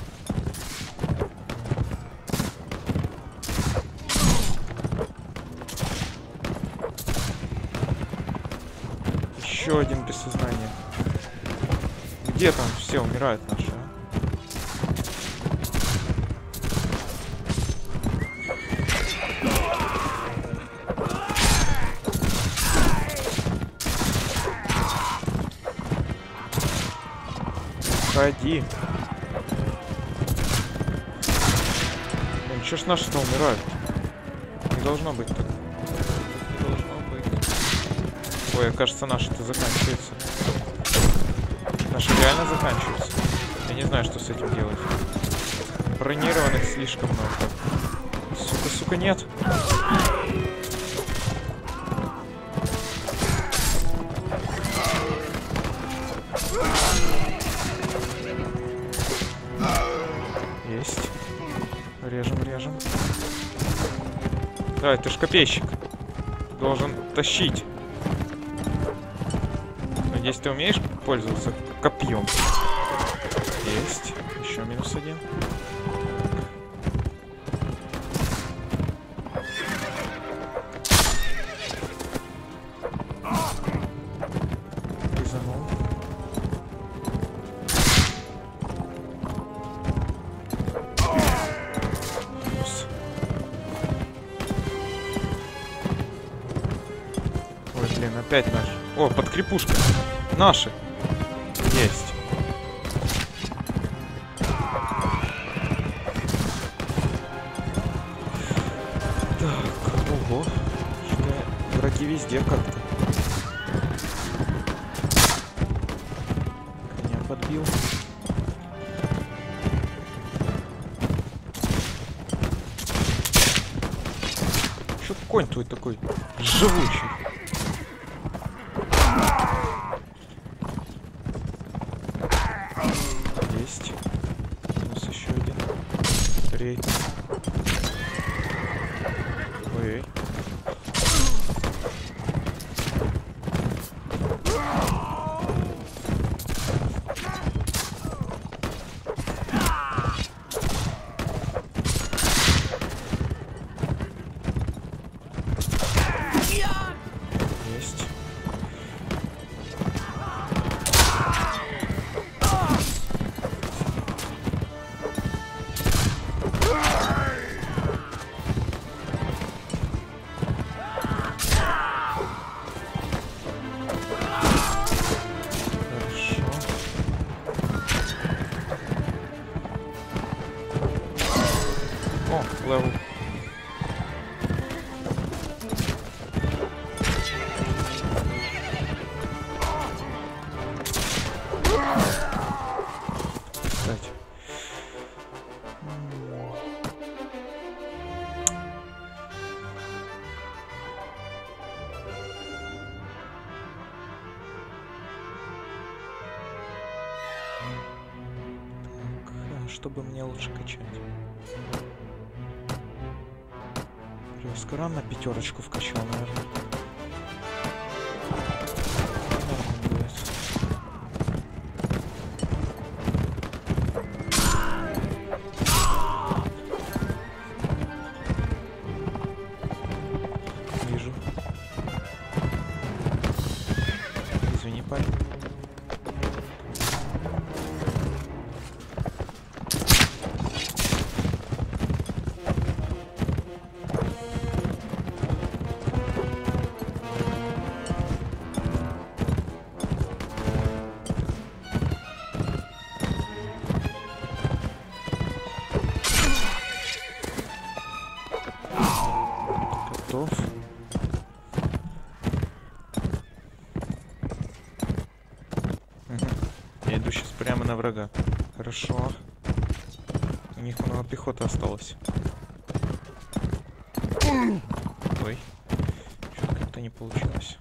Еще один без сознания. Где там все умирают наши? А? Ходи. Блин, чё ж наши-то умирают? Не должно быть так. Не должно быть. Ой, кажется, наши-то заканчиваются. Наши реально заканчиваются. Я не знаю, что с этим делать. Бронированных слишком много. Сука, сука, нет. Да, ты ж копейщик. Должен тащить. Надеюсь, ты умеешь пользоваться копьем. Есть. Еще минус один. Резанул. Минус. Ой, блин, опять наш. О, подкрепушка. Наши. Есть. Так, ого. Что, враги везде как-то. Коня подбил. Что конь твой такой живучий? Есть. Минус еще один. Рейд. Ой. Есть. О, левел. Кстати. Так, что бы мне лучше качать? Скоро на пятерочку вкачал, наверное. Вижу. Извини, парень. Готов. Угу. Я иду сейчас прямо на врага. Хорошо. У них много пехоты осталось. Ой. Что-то как-то не получилось.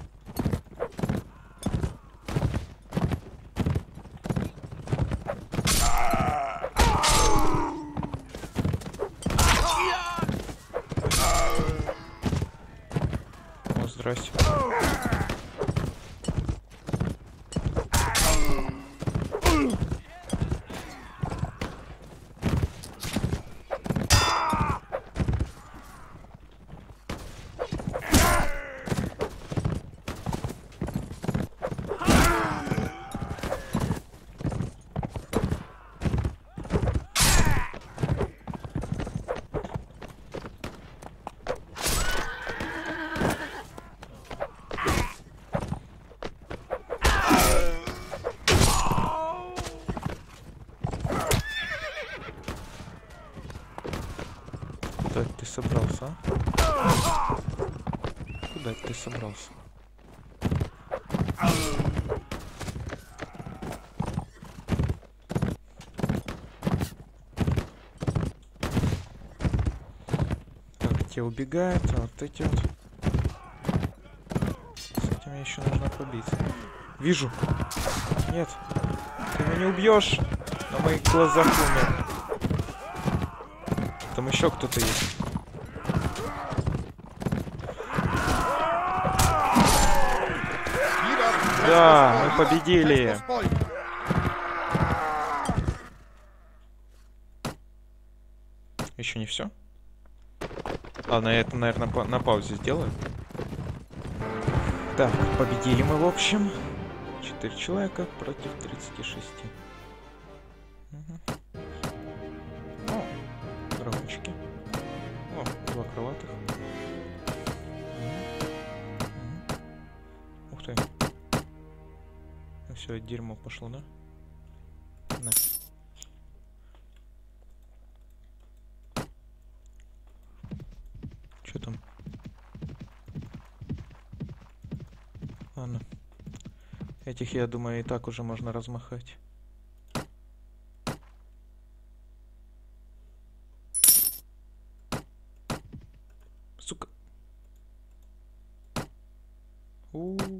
О, здрасте. Куда ты собрался, а? Куда ты собрался? Так, те убегают, а вот эти вот. С этим еще нужно побиться. Вижу. Нет. Ты меня не убьешь. На моих глазах умер. Там еще кто-то есть. Да, мы победили. Еще не все. Ладно, я это, наверное, по на паузе сделаю. Так, победили мы, в общем. Четыре человека против тридцати шести. Угу. О, драгунчики. О, два крылатых. Угу. Угу. Ух ты. Ну все, дерьмо пошло, да? На. Что там? Ладно. Этих, я думаю, и так уже можно размахать. Сука. У-у-у.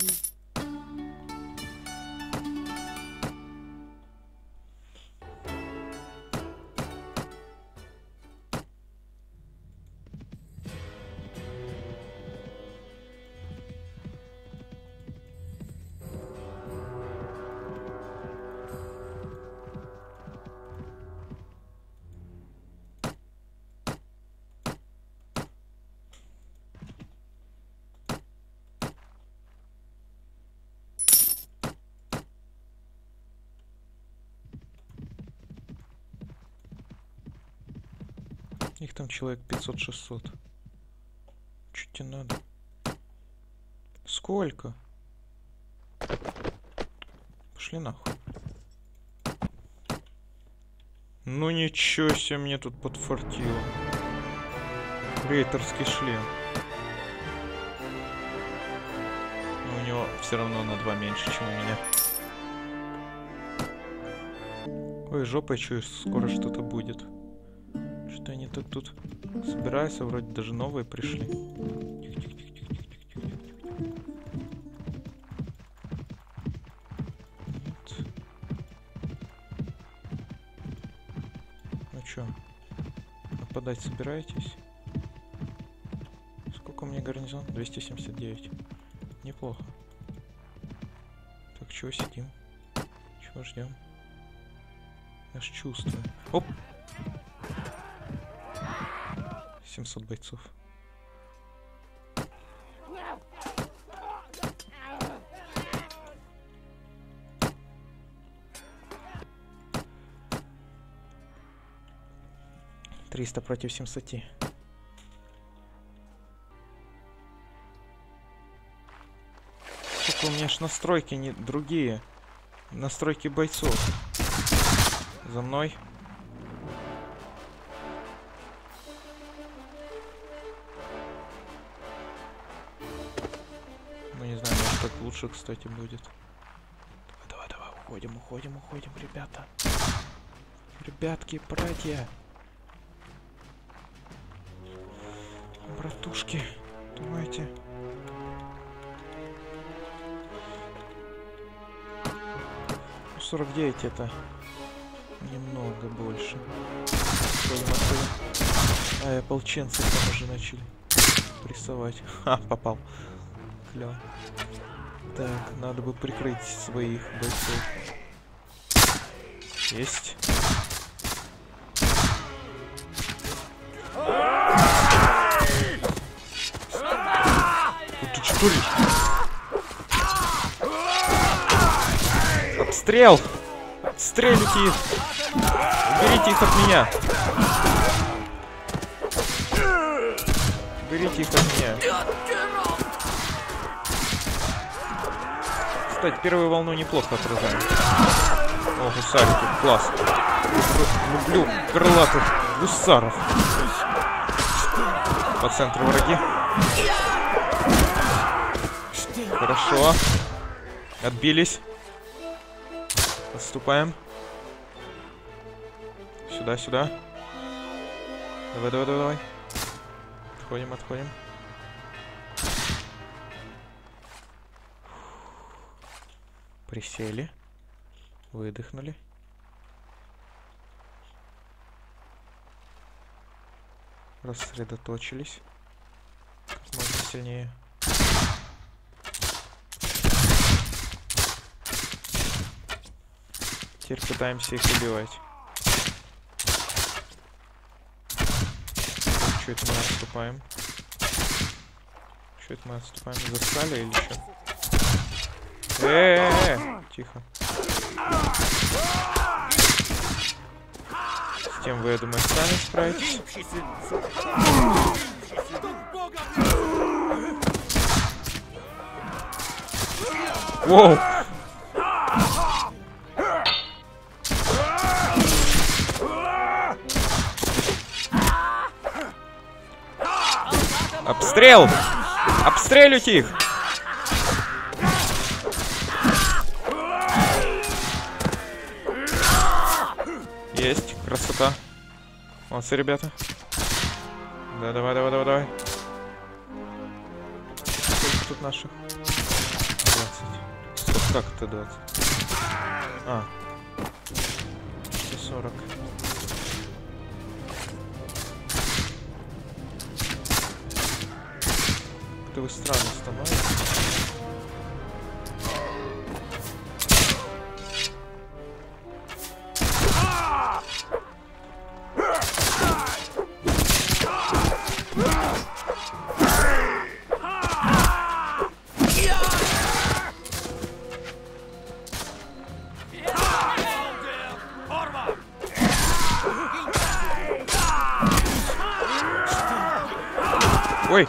Их там человек пятьсот-шестьсот. Чё тебе надо? Сколько? Пошли нахуй. Ну ничего себе, мне тут подфартило. Рейтерский шлем. Но у него все равно на два меньше, чем у меня. Ой, жопой чую, скоро что-то будет. Что они так тут собираются, вроде даже новые пришли. Вот. Ну чё, нападать собираетесь? Сколько у меня гарнизон? двести семьдесят девять. Неплохо. Так, чего сидим? Чего ждем? Я ж чувствую. Оп! семьсот бойцов. триста против семисот. Сука, у меня ж настройки не другие. Настройки бойцов. За мной. Ну не знаю, может так лучше, кстати, будет. Давай, давай, давай, уходим, уходим, уходим, ребята. Ребятки, братья. Братушки, давайте. сорок девять это немного больше. Отходим, отходим. А, и ополченцы там уже начали прессовать. Ха, попал. Клево. Так, надо бы прикрыть своих бойцов. Есть. Ты что ли? Обстрел! Отстреливайте их! Уберите их от меня! Уберите их от меня! Кстати, первую волну неплохо отражаем. О, гусарики, класс. Люблю крылатых гусаров. По центру враги. Хорошо. Отбились. Отступаем. Сюда, сюда. Давай, давай, давай, давай. Отходим, отходим. Присели. Выдохнули. Рассредоточились. Как можно сильнее. Теперь пытаемся их убивать. Что это мы отступаем? Что это мы отступаем? Застали или что? Э-э-э! Тихо. С тем вы, я думаю, сами справитесь. Воу! Обстрел! Обстреливайте их! Есть, красота. Молодцы, ребята. Да, давай, давай, давай, давай. Сколько тут наших? двадцать. Стоп, как это двадцать? А. сто сорок. Как-то вы странно становитесь. Ой!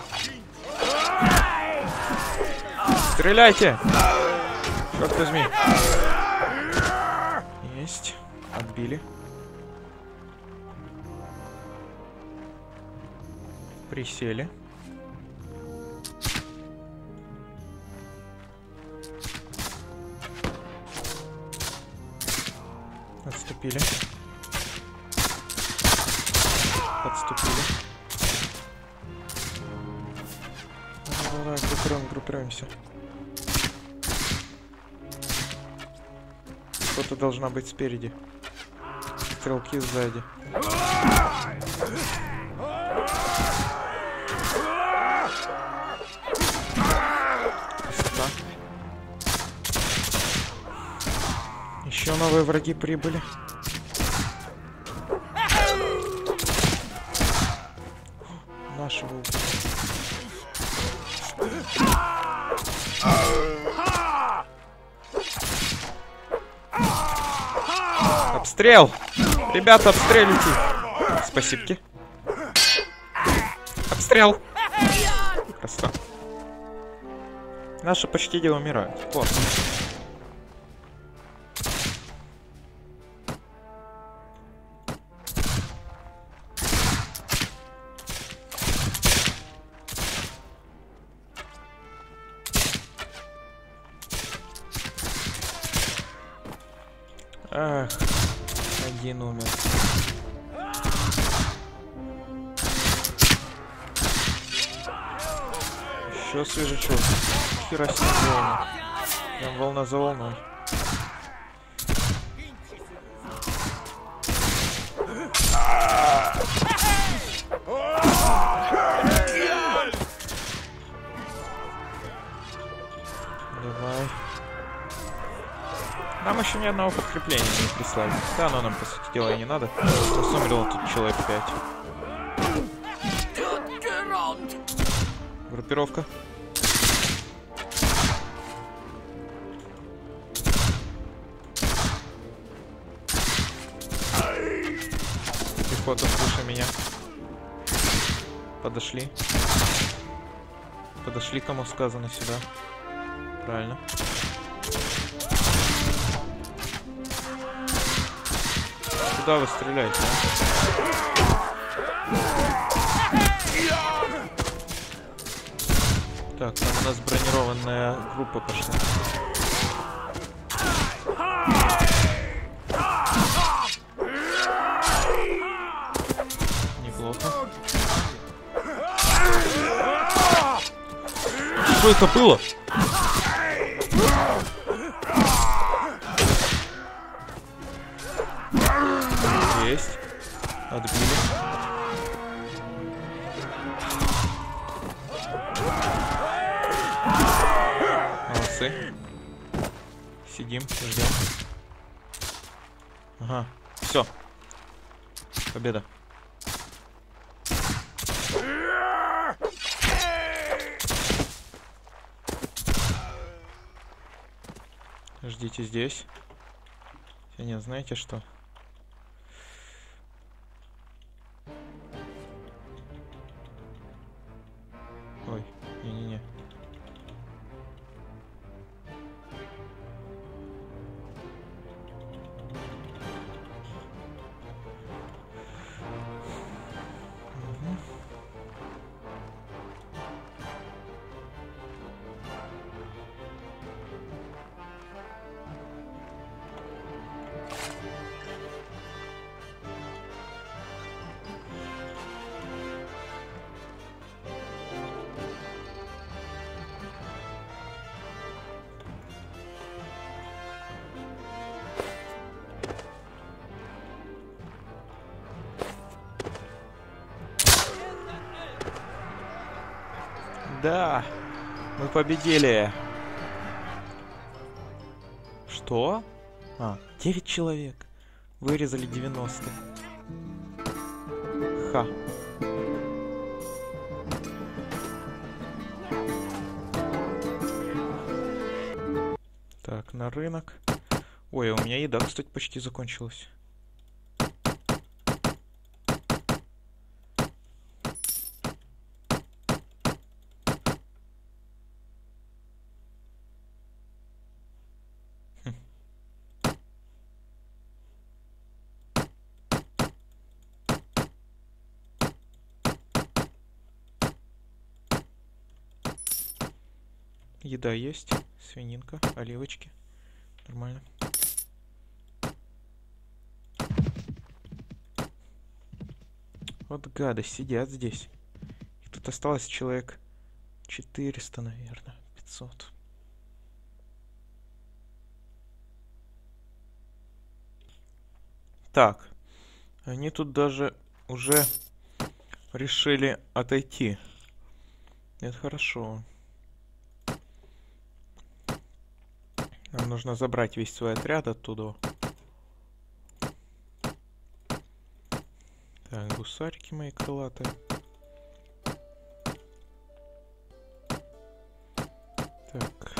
Стреляйте! Черт возьми! Есть. Отбили. Присели. Отступили. Отступили. Давай, группируем, группируемся. Кто-то должна быть спереди. Стрелки сзади. Красота. Еще новые враги прибыли. Нашего. Обстрел! Ребята, обстреливайте! Спасибо. Обстрел! Красота. Наши почти не умирают. Классно. Ах, один умер. Еще свежачок. Хера себе волна. Прям волна за волной. Давай. Нам еще ни одного подкрепления не прислали. Да, оно нам, по сути дела, и не надо. Нас умерло тут человек пять. Группировка. Пехота, слушай меня. Подошли. Подошли, кому сказано, сюда. Правильно. Куда вы стреляете, а? Так, там у нас бронированная группа пошла. Неплохо. Что это было? Есть. Отбили. Молодцы. Сидим, ждем. Ага, все. Победа. Ждите здесь. Нет, знаете что? Ой, не-не-не. Да, мы победили. Что? А, девять человек. Вырезали девяносто. Ха. Так, на рынок. Ой, а у меня еда, кстати, почти закончилась. Еда есть, свининка, оливочки. Нормально. Вот гады сидят здесь. И тут осталось человек четыреста, наверное, пятьсот. Так, они тут даже уже решили отойти. Это хорошо. Нам нужно забрать весь свой отряд оттуда. Так, гусарики мои крылатые. Так.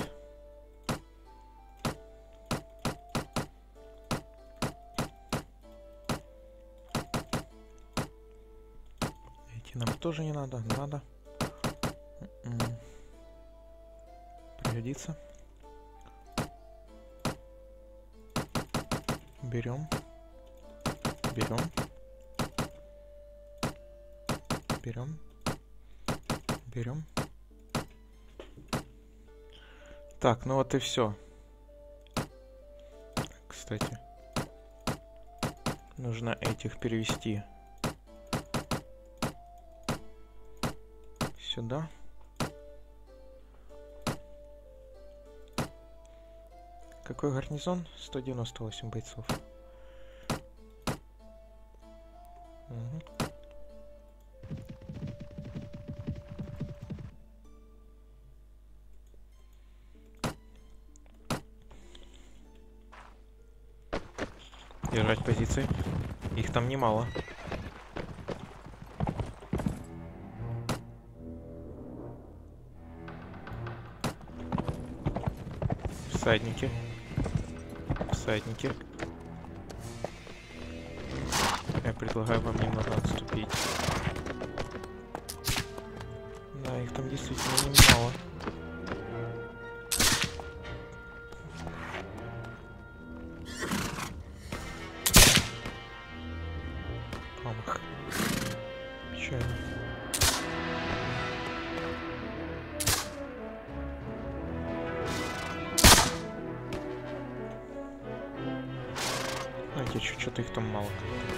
Эти нам тоже не надо. Надо. Пригодится. Берем. Берем. Берем. Берем. Так, ну вот и все. Кстати, нужно этих перевести сюда. Какой гарнизон? сто девяносто восемь бойцов. Угу. Держать позиции. Их там немало. Всадники. Всадники. Я предлагаю вам немного отступить. Да, их там действительно немало. Промах. Печально. Знаете, что-то их там мало.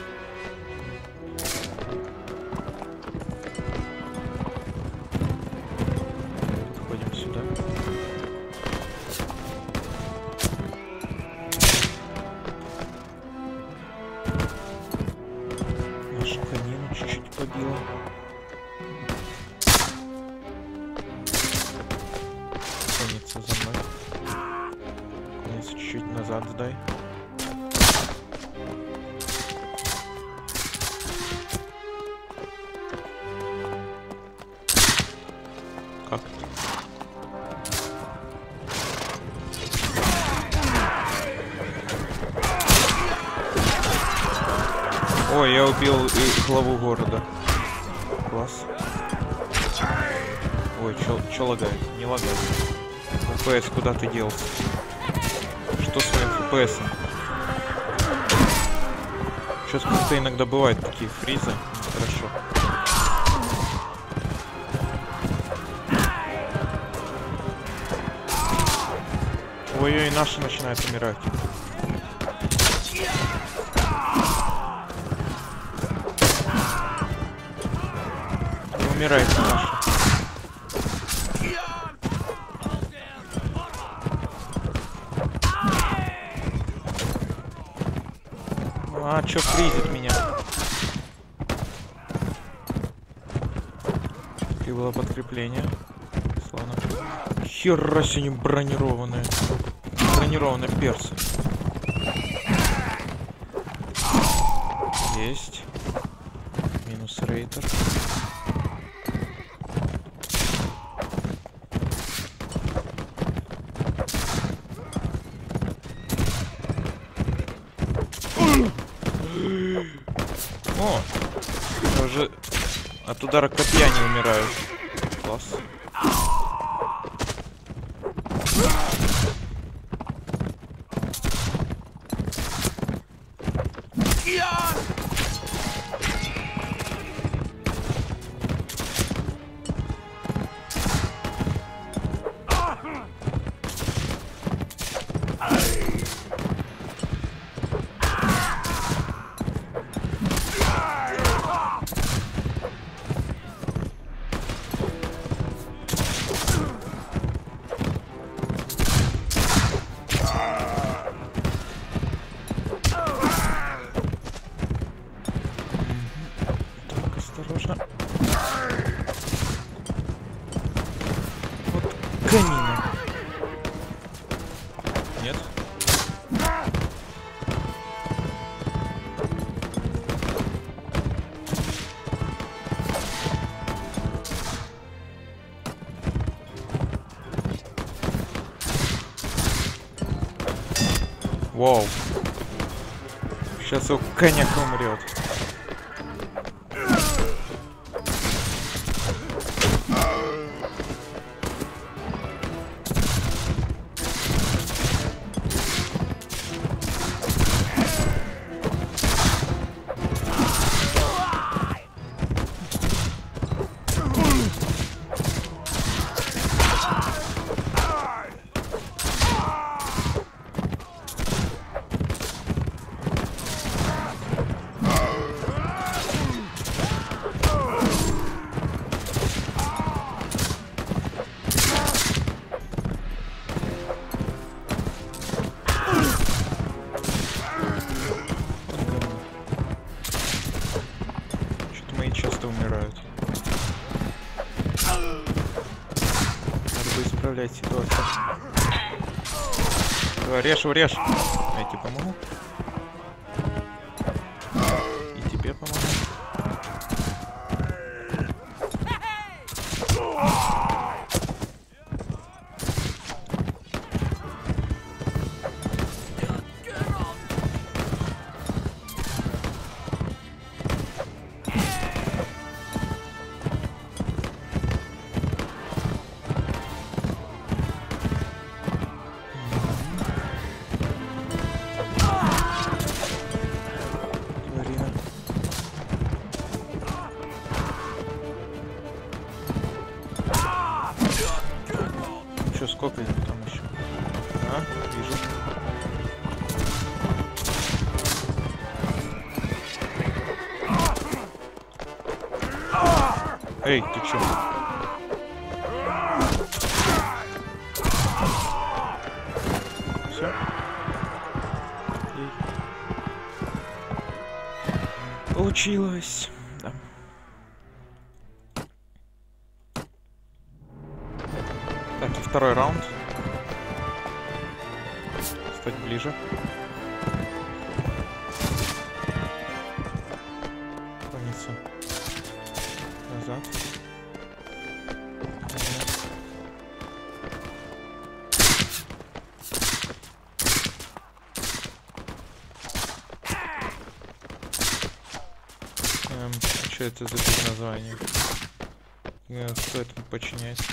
Подходим сюда. Нашу конину чуть-чуть побила. Конница за мной. Конницу чуть-чуть назад сдай. Ой, я убил и главу города. Класс. Ой, чё, чё лагает? Не лагает. эф пи эс, куда ты делся? Что с моим эф пи эсом? Сейчас как-то иногда бывают такие фризы. Хорошо. Ой-ой, наши начинают умирать. Не умирайте наши. А, чё фризит меня? И было подкрепление. Славно. Хера себе они бронированные. Бронированные персы. Есть. Минус рейтер. О! Я уже от удара копья не умираю. Класс. Осторожно. Вот камина. Нет. Вау. Сейчас его коньяк умрет. Часто умирают. Надо бы исправлять ситуацию. Давай, режь его, режь. Я тебе помогу. И тебе помогу. Что, сколько их там еще? А, вижу. Эй, ты чё? Все? Получилось. Да. Так, и второй раунд. Стать ближе. Клониться назад. Что это за название? Кто этому подчиняется?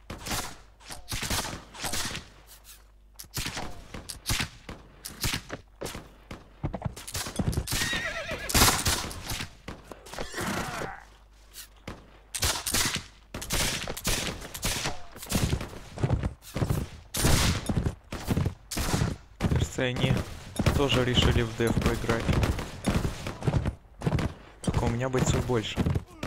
Кажется, они тоже решили в деф поиграть. Только у меня бойцов больше.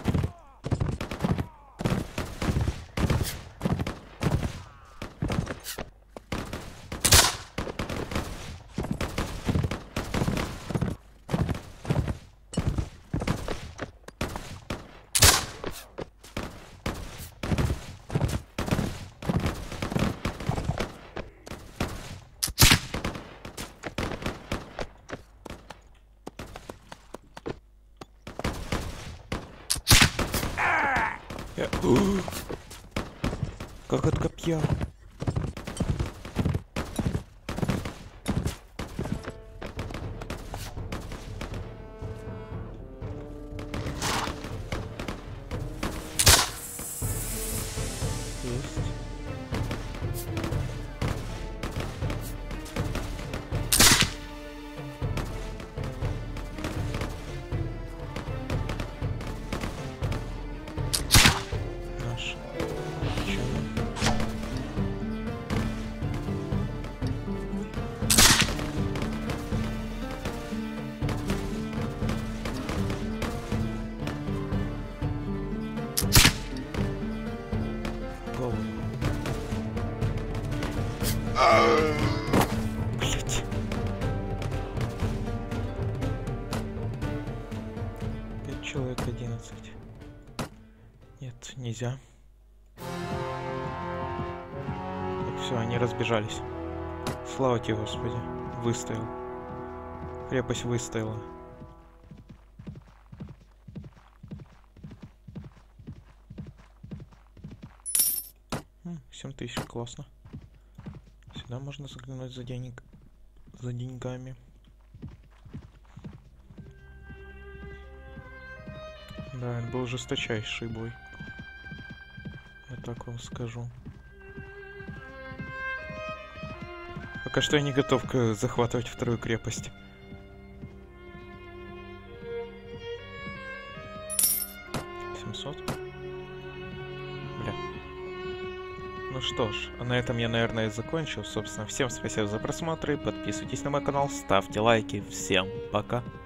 Я... Как от копья. Есть. Блять. Пять человек, одиннадцать. Нет, нельзя. Так, все, они разбежались. Слава тебе, Господи. Выстоял. Крепость выстояла. семь тысяч, классно. Сюда можно заглянуть за денег, за деньгами. Да, это был жесточайший бой. Я так вам скажу. Пока что я не готов к захватывать вторую крепость. семьсот. Бля. Ну что ж, а на этом я, наверное, закончу. Собственно, всем спасибо за просмотр. Подписывайтесь на мой канал, ставьте лайки. Всем пока.